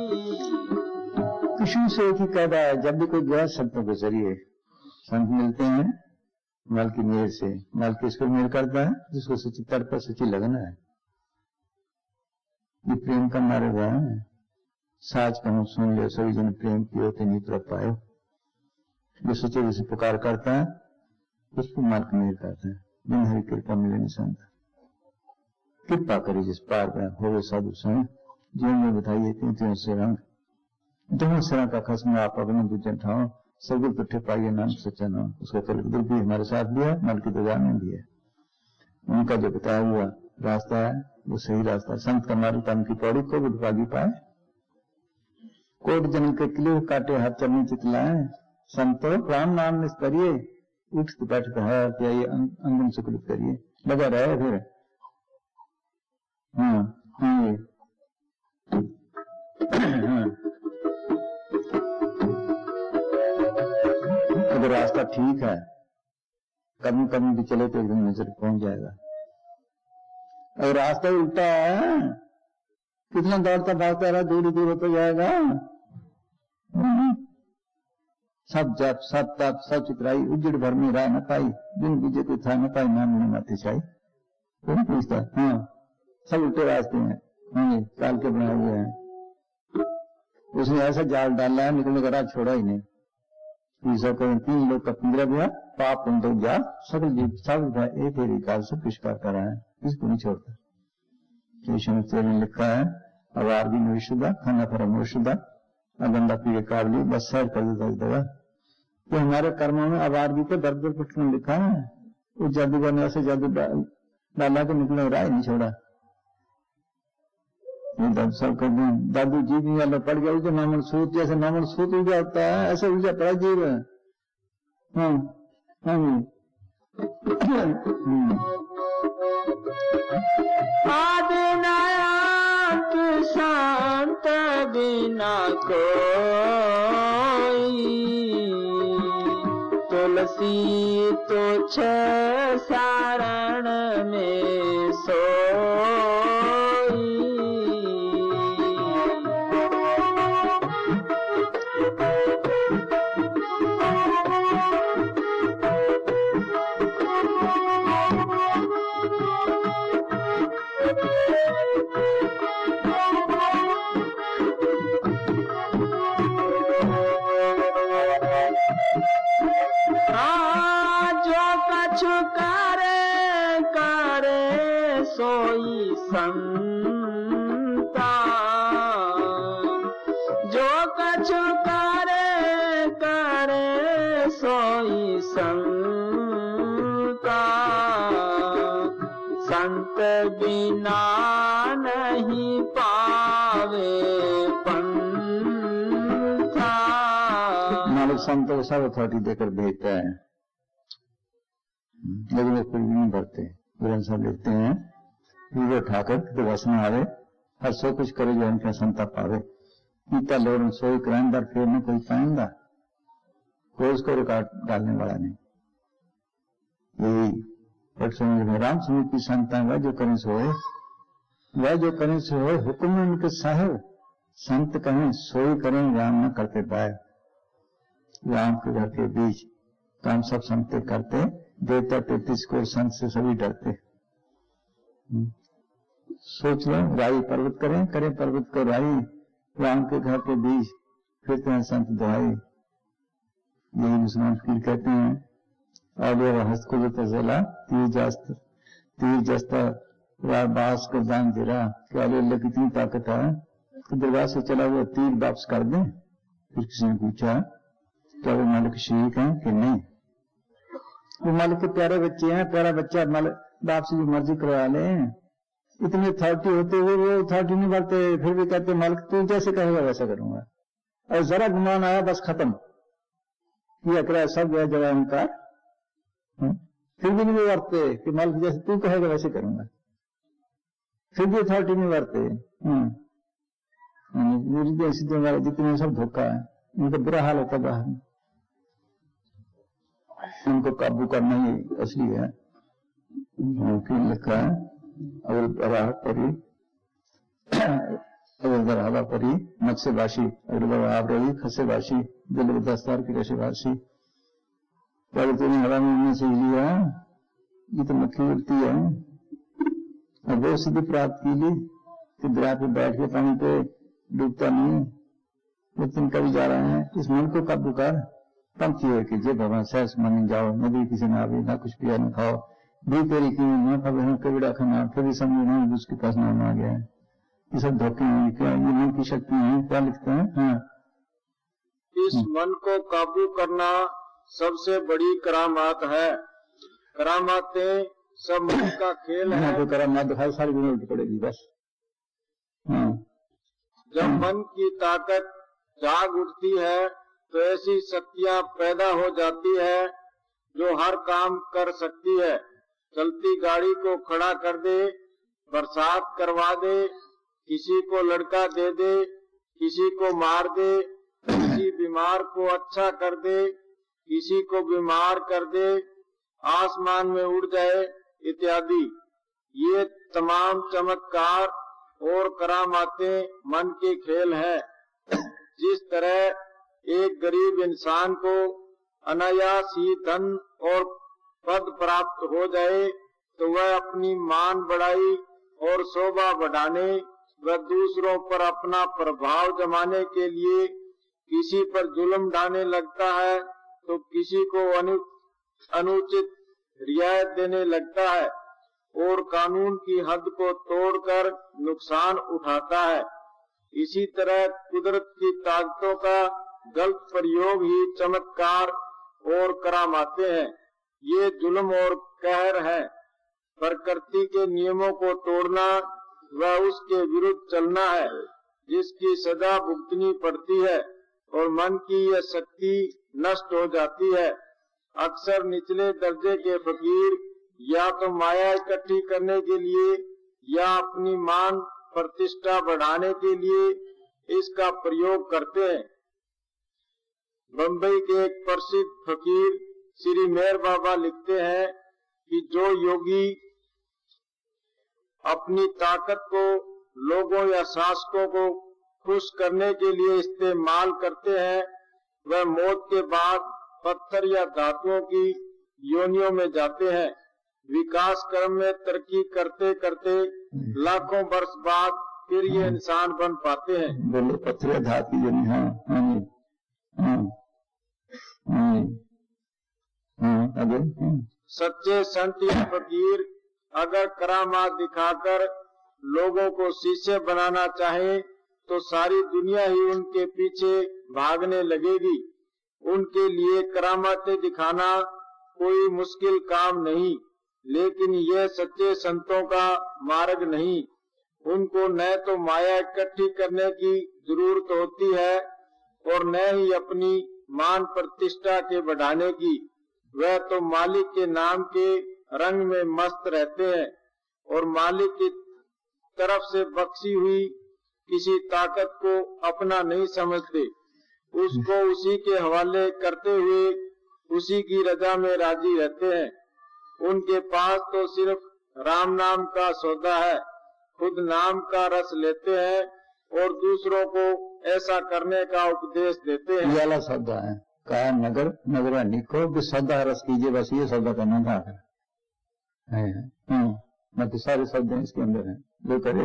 कृष्ण से एक ही कहता है, जब भी कोई गैर संतों के जरिए संत मिलते हैं, मल की मेर से, मल किसको मेर करता है, जिसको सच्ची तड़प सच्ची लगना है। ये प्रेम का मारे हुआ है, साज कहूं सुन ले सभी जन प्रेम की होते नहीं तरफ पाए। जो सच्चे जैसे पुकार करता है उसको मार्ग नहीं कहते हैं। बिन हरि कृपा मिले नहीं संत, कृपा करी जिस पार में हो साधु संग, जीवन में बताइए तीन से रंग, दोनों सिरा का खसम आप अपने दूजन ठाओ, सगुल पिट्ठे पाइए नाम सच्चा नाम। उसका कल भी हमारे साथ भी है, मल की दरगाह में भी है। उनका जो बताया हुआ रास्ता है वो सही रास्ता है। संत का मार्ग तम की पौड़ी को बुद्धभागी पाए, कोट जन्म के किले काटे हाथ चलनी चितलाए। संतो राम नाम निस्तरिए, उठते बैठते है क्या ये अंगम सुकृत करिए, लगा रहे फिर। हाँ हाँ अगर रास्ता ठीक है, कभी कभी भी चले तो एकदम नजर पहुंच जाएगा। अगर रास्ता उल्टा है, कितना दौड़ता भागता रहा, दूर दूर होता जाएगा। सब जप सब तप सब चित्राई, उजड़ भर में राह न पाई, बिन बीजे कोई था न पाई, नाम नहीं माते छाई। कौन पूछता? हाँ, सब उल्टे रास्ते हैं, काल के बनाए हुए हैं। उसने ऐसा जाल डाला है, निकलने का राह छोड़ा ही नहीं। तीन लोग का पिंजरा गया, पाप उन जा सकल जीव सब एक ही काल से पुष्कार कर रहा है, इसको नहीं छोड़ता। कृष्ण ने लिखा है, अवार भी नविशुदा, खाना फरा मोशुदा, अगंदा पीड़े काबली, बस सैर कर देता दवा। तो हमारे कर्मों में अवारगी को दर दर पुष्ट में लिखा है। उस जादूगर ने ऐसे जादू डाला के निकले राय नहीं छोड़ा। सब कर दें, दादू जी भी वाला पड़ गया, जो नामल सूत जैसे नामल सूत उलझा होता है, ऐसे उलझा पड़ा जीव है। हाँ हाँ आदिनायक शांत बिना कोई, तुलसी तुच्छ सारण में सोई। सोई संता, जो कछु करे सोई संता, संत बिना नहीं पावे पंथा। मालिक संत को सब अथॉरिटी देकर भेजता है, लेकिन वो कुछ भी नहीं भरते। ग्रंथ साहब लिखते हैं, वीर ठाकर तो वसन आवे, हर सो कुछ करे जो उनका संता पावे। पीता लोड़ सोई कराइंदा, फिर न कोई पाएंदा, कोई उसको रिकॉर्ड डालने वाला नहीं। यही राम समीपी संता वह जो करें सोए, वह जो करें सोए, हुक्म उनके साहेब। संत कहें सोई करें, राम न करते पाए। राम के घर के बीच काम सब संत करते, देवता 33 को संत से सभी डरते। सोच लो, राई पर्वत करें पर्वत को राई, राम के घर के बीच फिरते हैं संत दुहाई। यही मुसलमान फकीर कहते हैं, और हस्त को जो तजला तीर जस्ता बास को दान दिरा। क्या अल्लाह कितनी ताकत है कि दरगाह से चला हुआ तीर वापस कर दें। फिर किसी ने पूछा, क्या वो मालिक शरीक है कि नहीं? वो मालिक के प्यारे बच्चे हैं, प्यारा बच्चा मालिक बाप से जो मर्जी करवा ले। इतनी अथॉरिटी होते हुए वो अथॉरिटी नहीं बढ़ते, फिर भी कहते मालिक तू जैसे कहेगा वैसा करूंगा। और जरा गुमान आया बस खत्म, ये अकड़ा सब गया जवाब उनका। फिर भी नहीं बढ़ते कि मालिक जैसे तू कहेगा वैसे करूंगा, फिर भी अथॉरिटी नहीं बढ़ते। सीधे वाले जितने सब धोखा है, उनका बुरा हाल होता बाहर में। उनको काबू करना ही असली है। लिखा है, हवा परी मत्स्यवासी, आप रही खसेवासी, दिल दस्तार की रसेवासी। पहले तूने हवा में उड़ने से लिया, ये तो मक्खी उड़ती है। अब वो सिद्धि प्राप्त की ली कि दरिया पे बैठ के पानी पे डूबता नहीं, लेकिन कभी जा रहे हैं। इस मन को काबू कर, पंक्ति है कि जे भगवान सहस मानी जाओ, नदी किसी ने आवे, ना कुछ पिया न खाओ, भी तेरी की ना खावे, कबीड़ा खाना, फिर भी समझो नहीं उसके पास नाम आ गया है। ये सब धोखे हैं, क्या ये मन की शक्ति है? क्या लिखते हैं? हाँ, इस मन को काबू करना सबसे बड़ी करामात है। करामातें सब मन का खेल है। तो करामात दिखाई सारी दुनिया उल्टी पड़ेगी बस। हाँ, जब मन की ताकत जाग उठती है तो ऐसी शक्तियां पैदा हो जाती है जो हर काम कर सकती है। चलती गाड़ी को खड़ा कर दे, बरसात करवा दे, किसी को लड़का दे दे, किसी को मार दे, किसी बीमार को अच्छा कर दे, किसी को बीमार कर दे, आसमान में उड़ जाए इत्यादि। ये तमाम चमत्कार और करामातें मन के खेल है। जिस तरह एक गरीब इंसान को अनायास ही धन और पद प्राप्त हो जाए तो वह अपनी मान बढ़ाई और शोभा बढ़ाने व दूसरों पर अपना प्रभाव जमाने के लिए किसी पर जुल्म ढाने लगता है तो किसी को अनुचित रियायत देने लगता है और कानून की हद को तोड़कर नुकसान उठाता है। इसी तरह कुदरत की ताकतों का गलत प्रयोग ही चमत्कार और करामाते हैं। ये जुल्म और कहर है। प्रकृति के नियमों को तोड़ना व उसके विरुद्ध चलना है, जिसकी सजा भुगतनी पड़ती है और मन की यह शक्ति नष्ट हो जाती है। अक्सर निचले दर्जे के फकीर या तो माया इकट्ठी करने के लिए या अपनी मान प्रतिष्ठा बढ़ाने के लिए इसका प्रयोग करते हैं। बम्बई के एक प्रसिद्ध फकीर श्री मेहर बाबा लिखते हैं कि जो योगी अपनी ताकत को लोगों या शासकों को खुश करने के लिए इस्तेमाल करते हैं वह मौत के बाद पत्थर या धातुओं की योनियों में जाते हैं। विकास क्रम में तरक्की करते करते लाखों वर्ष बाद फिर ये इंसान बन पाते हैं। बोलो पत्थर धातु की योनि। हाँ, हाँ, हाँ, हाँ, हाँ, सच्चे संत या फकीर अगर करामात दिखाकर लोगों को शिष्य बनाना चाहे तो सारी दुनिया ही उनके पीछे भागने लगेगी। उनके लिए करामातें दिखाना कोई मुश्किल काम नहीं, लेकिन यह सच्चे संतों का मार्ग नहीं। उनको न तो माया इकट्ठी करने की जरूरत होती है और न ही अपनी मान प्रतिष्ठा के बढ़ाने की। वह तो मालिक के नाम के रंग में मस्त रहते हैं और मालिक की तरफ से बख्शी हुई किसी ताकत को अपना नहीं समझते। उसको उसी के हवाले करते हुए उसी की रजा में राजी रहते हैं। उनके पास तो सिर्फ राम नाम का सौदा है, खुद नाम का रस लेते हैं और दूसरों को ऐसा करने का उपदेश देते हैं। ये वाला सौदा है, कहा नगर नगरा निको भी सौदा रस कीजिए, बस ये सौदा करना था है। मतलब सारे शब्द इसके अंदर है, जो करे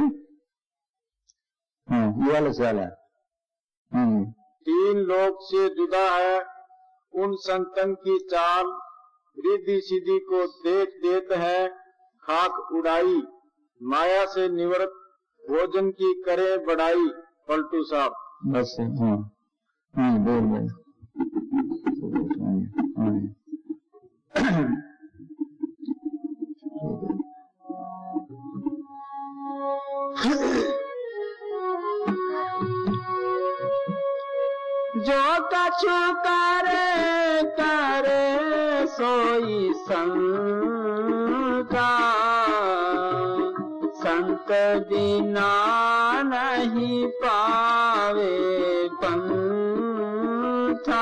ये वाला सवाल है। तीन लोक से जुदा है उन संतन की चाल, रिद्धि सीधी को देख देत है खाक उड़ाई, माया से निवृत्त भोजन की करे बढ़ाई। पलटू साहब बस। बोल भाई। जो कछु करे करे सोई संता, संत बिना नहीं पावे पंथा।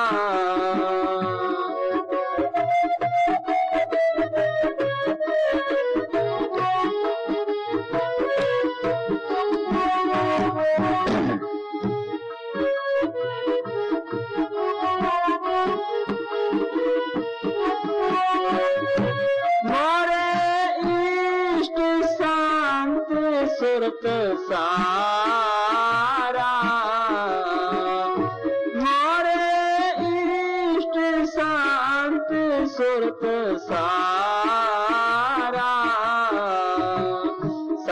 सुरत सारा मोरे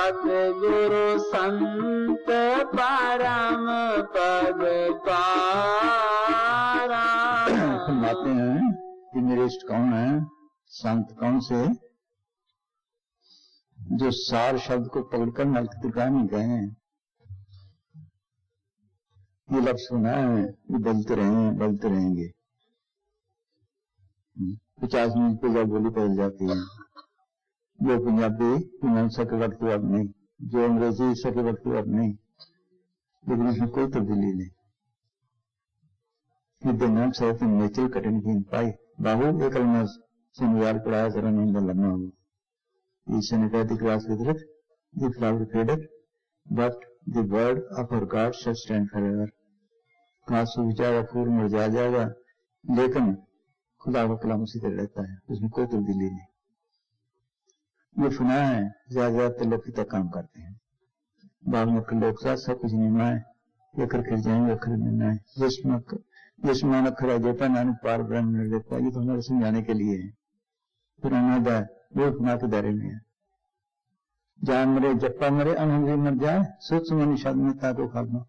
सतगुरु संत परम पद पारा। फरमाते हैं कि मेरे इष्ट कौन है, संत कौन से, जो सार शब्द को पकड़कर नरक दुर्गा में गए हैं। ये लफ्ज सुना है, ये बोलते रहेंगे। 50 मिनट पे जब बोली बदल जाती है। जो पंजाबी मीमांसा के वक्त अब नहीं, जो अंग्रेजी ईसा के वक्त अब नहीं, लेकिन इसमें कोई तब्दीली नहीं। नाम से नेचुरल कटिंग की पाई बाबू एक कलमा सुनवार पढ़ाया जरा नहीं लम्बा हो। ईसा ने कहा the grass withereth, the flower fadeth, but the word of our God shall stand forever. घास सूख जाएगा, फूल मुरझा जाएगा, लेकिन खुदा का कलाम उसी तरह रहता है, उसमें कोई तब्दीली नहीं। ये फना है, ज्यादा लोग की तक काम करते हैं। बाद में लोग साथ सब कुछ नहीं है, अखर खिल जाएंगे, अखर मिलना है। जिसमान अखर आ जाता नानक पार ब्रह्म मिल देता है। ये तो हमारे समझाने के लिए है। पुराना दा वो फना के दायरे में है। जान मरे जप्पा मरे अनहंगी मर जाए, सोच समझ शब्द में ताको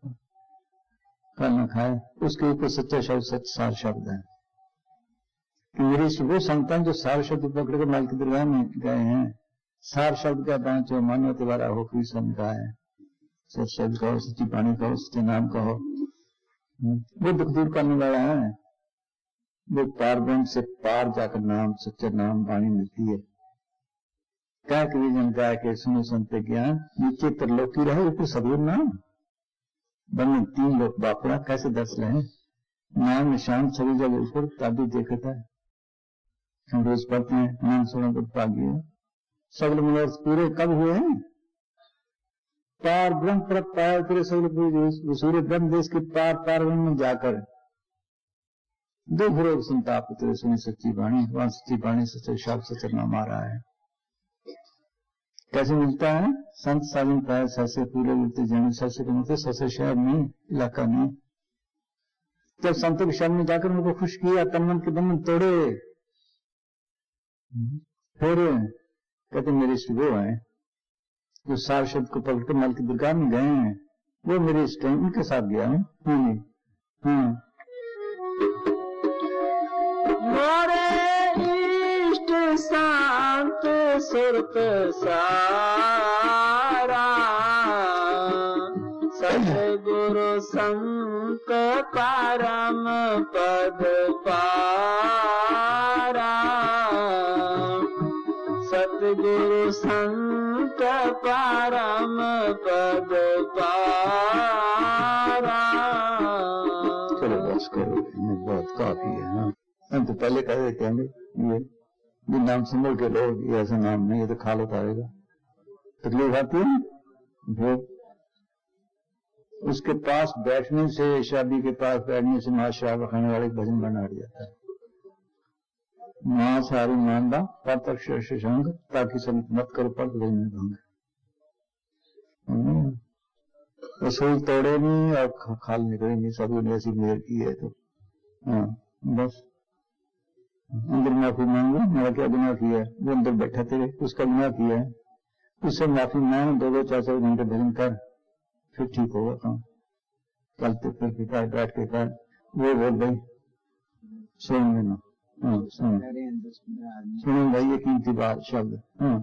खाना खाए, उसके ऊपर सच्चा शब्द सच सार शब्द है। मेरी वो संतान जो सार शब्द पकड़ कर माल की दरगाह में गए हैं। सार शब्द का बात जो मानो तिवारा हो कोई समझा है। सच शब्द कहो, सच्ची पानी कहो, सच्चे नाम कहो, वो दुख दूर करने वाला है। वो पार ब्रह्म से पार जाकर नाम सच्चा नाम वाणी मिलती है। क्या कभी जन गाय के सुनो संत ज्ञान, नीचे त्रिलोकी रहे ऊपर सदगुरु नाम। बने 3 लोग बापड़ा कैसे दस रहे, नाम निशान सभी जगह ऊपर ताबी देखता है। हम रोज पढ़ते हैं नाम सुनो तो पागिए सगल मनोरथ पूरे कब हुए हैं। पार ब्रह्म पर पार तेरे सगल सूर्य ब्रह्म देश के पार पार ब्रह्म में जाकर दुख रोग संताप तेरे सुनी सच्ची वाणी, वहां सच्ची वाणी सच्चा शब्द सच्चा नाम आ रहा है। कैसे मिलता है, संत साधन पाए सैसे पूरे मिलते जाने, सैसे के मतलब सैसे शहर नहीं, इलाका नहीं। जब संतों के शहर में जाकर उनको खुश किया, तन मन के बंधन तोड़े, फिर कहते मेरे इष्ट वो है जो सार शब्द को पकड़कर माल की दुर्गा में गए हैं। वो मेरे इष्ट हैं, उनके साथ गया हूं। मोरे इष्ट शांत सुरत सारा, सतगुरु संत परम पद पारा। सतगुरु संत परम पद पारा। चलो बस करो, बहुत काफी है। हाँ, हम तो पहले कह देते हैं ये नाम संभल के लोग, ये ऐसा नाम नहीं, ये तो खाल उतारेगा, तकलीफ आती है। उसके पास बैठने से, शादी के पास बैठने से मां शराब खाने वाले भजन बना हट जाता है। मां सारी मानदा पर संग, ताकि सब मत करो पर भजन में भंग। रसोई तोड़े नहीं और खाल निकले नहीं, सब ने ऐसी मेहर की है। तो हाँ बस अंदर माफी मांगो, मेरा क्या गुनाह किया है, वो अंदर बैठा तेरे, उसका गुनाह किया है, उससे माफी मांग, 2-2 4-4 घंटे भजन कर, फिर ठीक होगा काम। कल तो फिर बैठ के कर, वो बोल भाई सुन लेना। हाँ सुनो भाई, ये कीमती बात शब्द। हाँ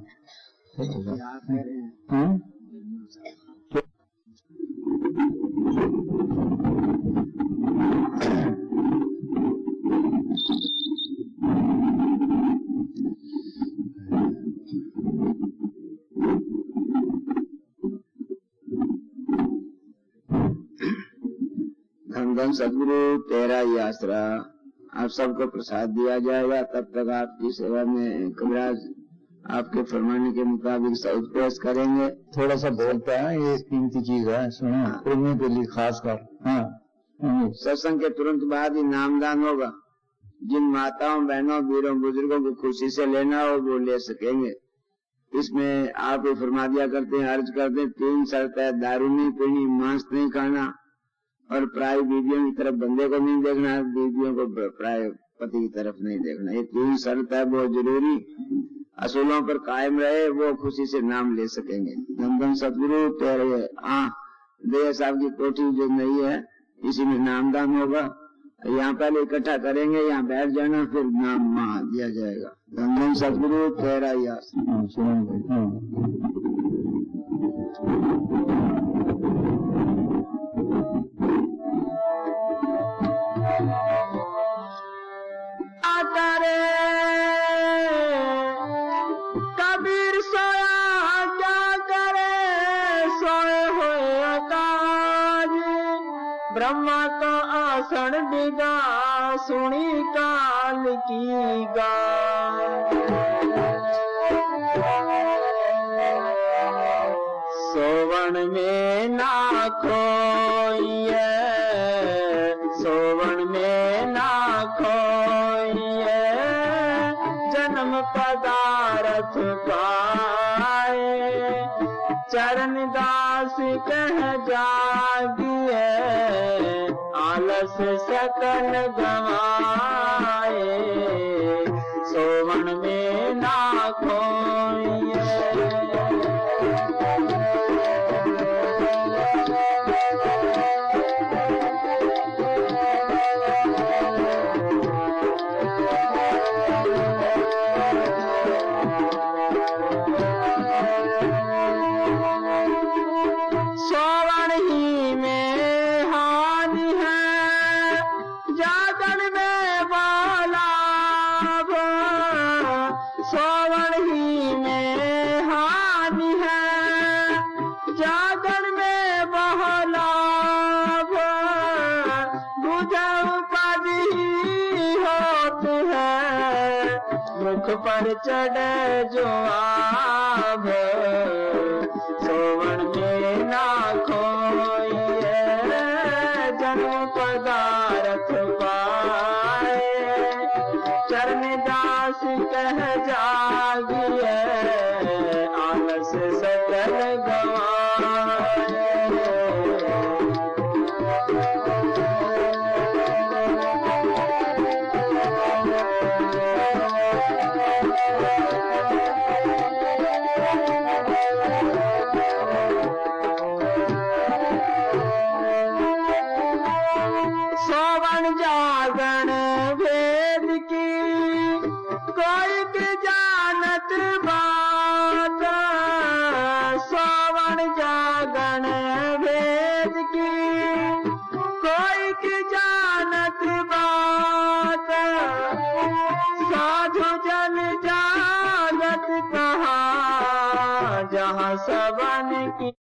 धन सदगुरु तेरा ही आसरा, आप सबको प्रसाद दिया जाएगा। तब तक आपकी सेवा में कविराज आपके फरमाने के मुताबिक सब प्रयास करेंगे। थोड़ा सा बोलता है, ये कीमती चीज है, सुनो प्रेमियों के लिए खास कर। हाँ सत्संग के तुरंत बाद ही नामदान होगा। जिन माताओं बहनों वीरों बुजुर्गों को खुशी से लेना हो वो ले सकेंगे। इसमें आप ही फरमा दिया करते हैं, अर्ज करते हैं, 3 शर्त है, दारू नहीं पीनी, मांस नहीं खाना और प्राय बीवियों की तरफ बंदे को नहीं देखना, बीवियों को प्राय पति की तरफ नहीं देखना। ये 3 शर्त है बहुत जरूरी। असूलों पर कायम रहे, वो खुशी से नाम ले सकेंगे। धन धन सतगुरु तेरे दया साहब की कोठी जो नहीं है, इसी में नामदान होगा। यहाँ पहले इकट्ठा करेंगे, यहाँ बैठ जाना, फिर नाम वहाँ दिया जाएगा। धन धन सतगुरु तेरा ही कबीर सोया क्या करे, सोए हुए अकाज, ब्रह्मा का आसन डिगा, सुनी काल की गाज। सोवन में ना खोइए, सोवन में ना खोइए, जन्म पदारथ पाए, चरण दास कह जागिए, आलस सकल गवाए, सोवन में ना खोइए। मुख पर चढ़े जो आभ, सोवन में ना खोइए, जन्म पदारथ पाए, चरण दास कह जागिए, आलस सकल गवाए। जागण भेद की कोई की जानत बात, सोवन जागण भेद की कोई की जानत बात, साधु जन जागत कहा जहाँ सबन की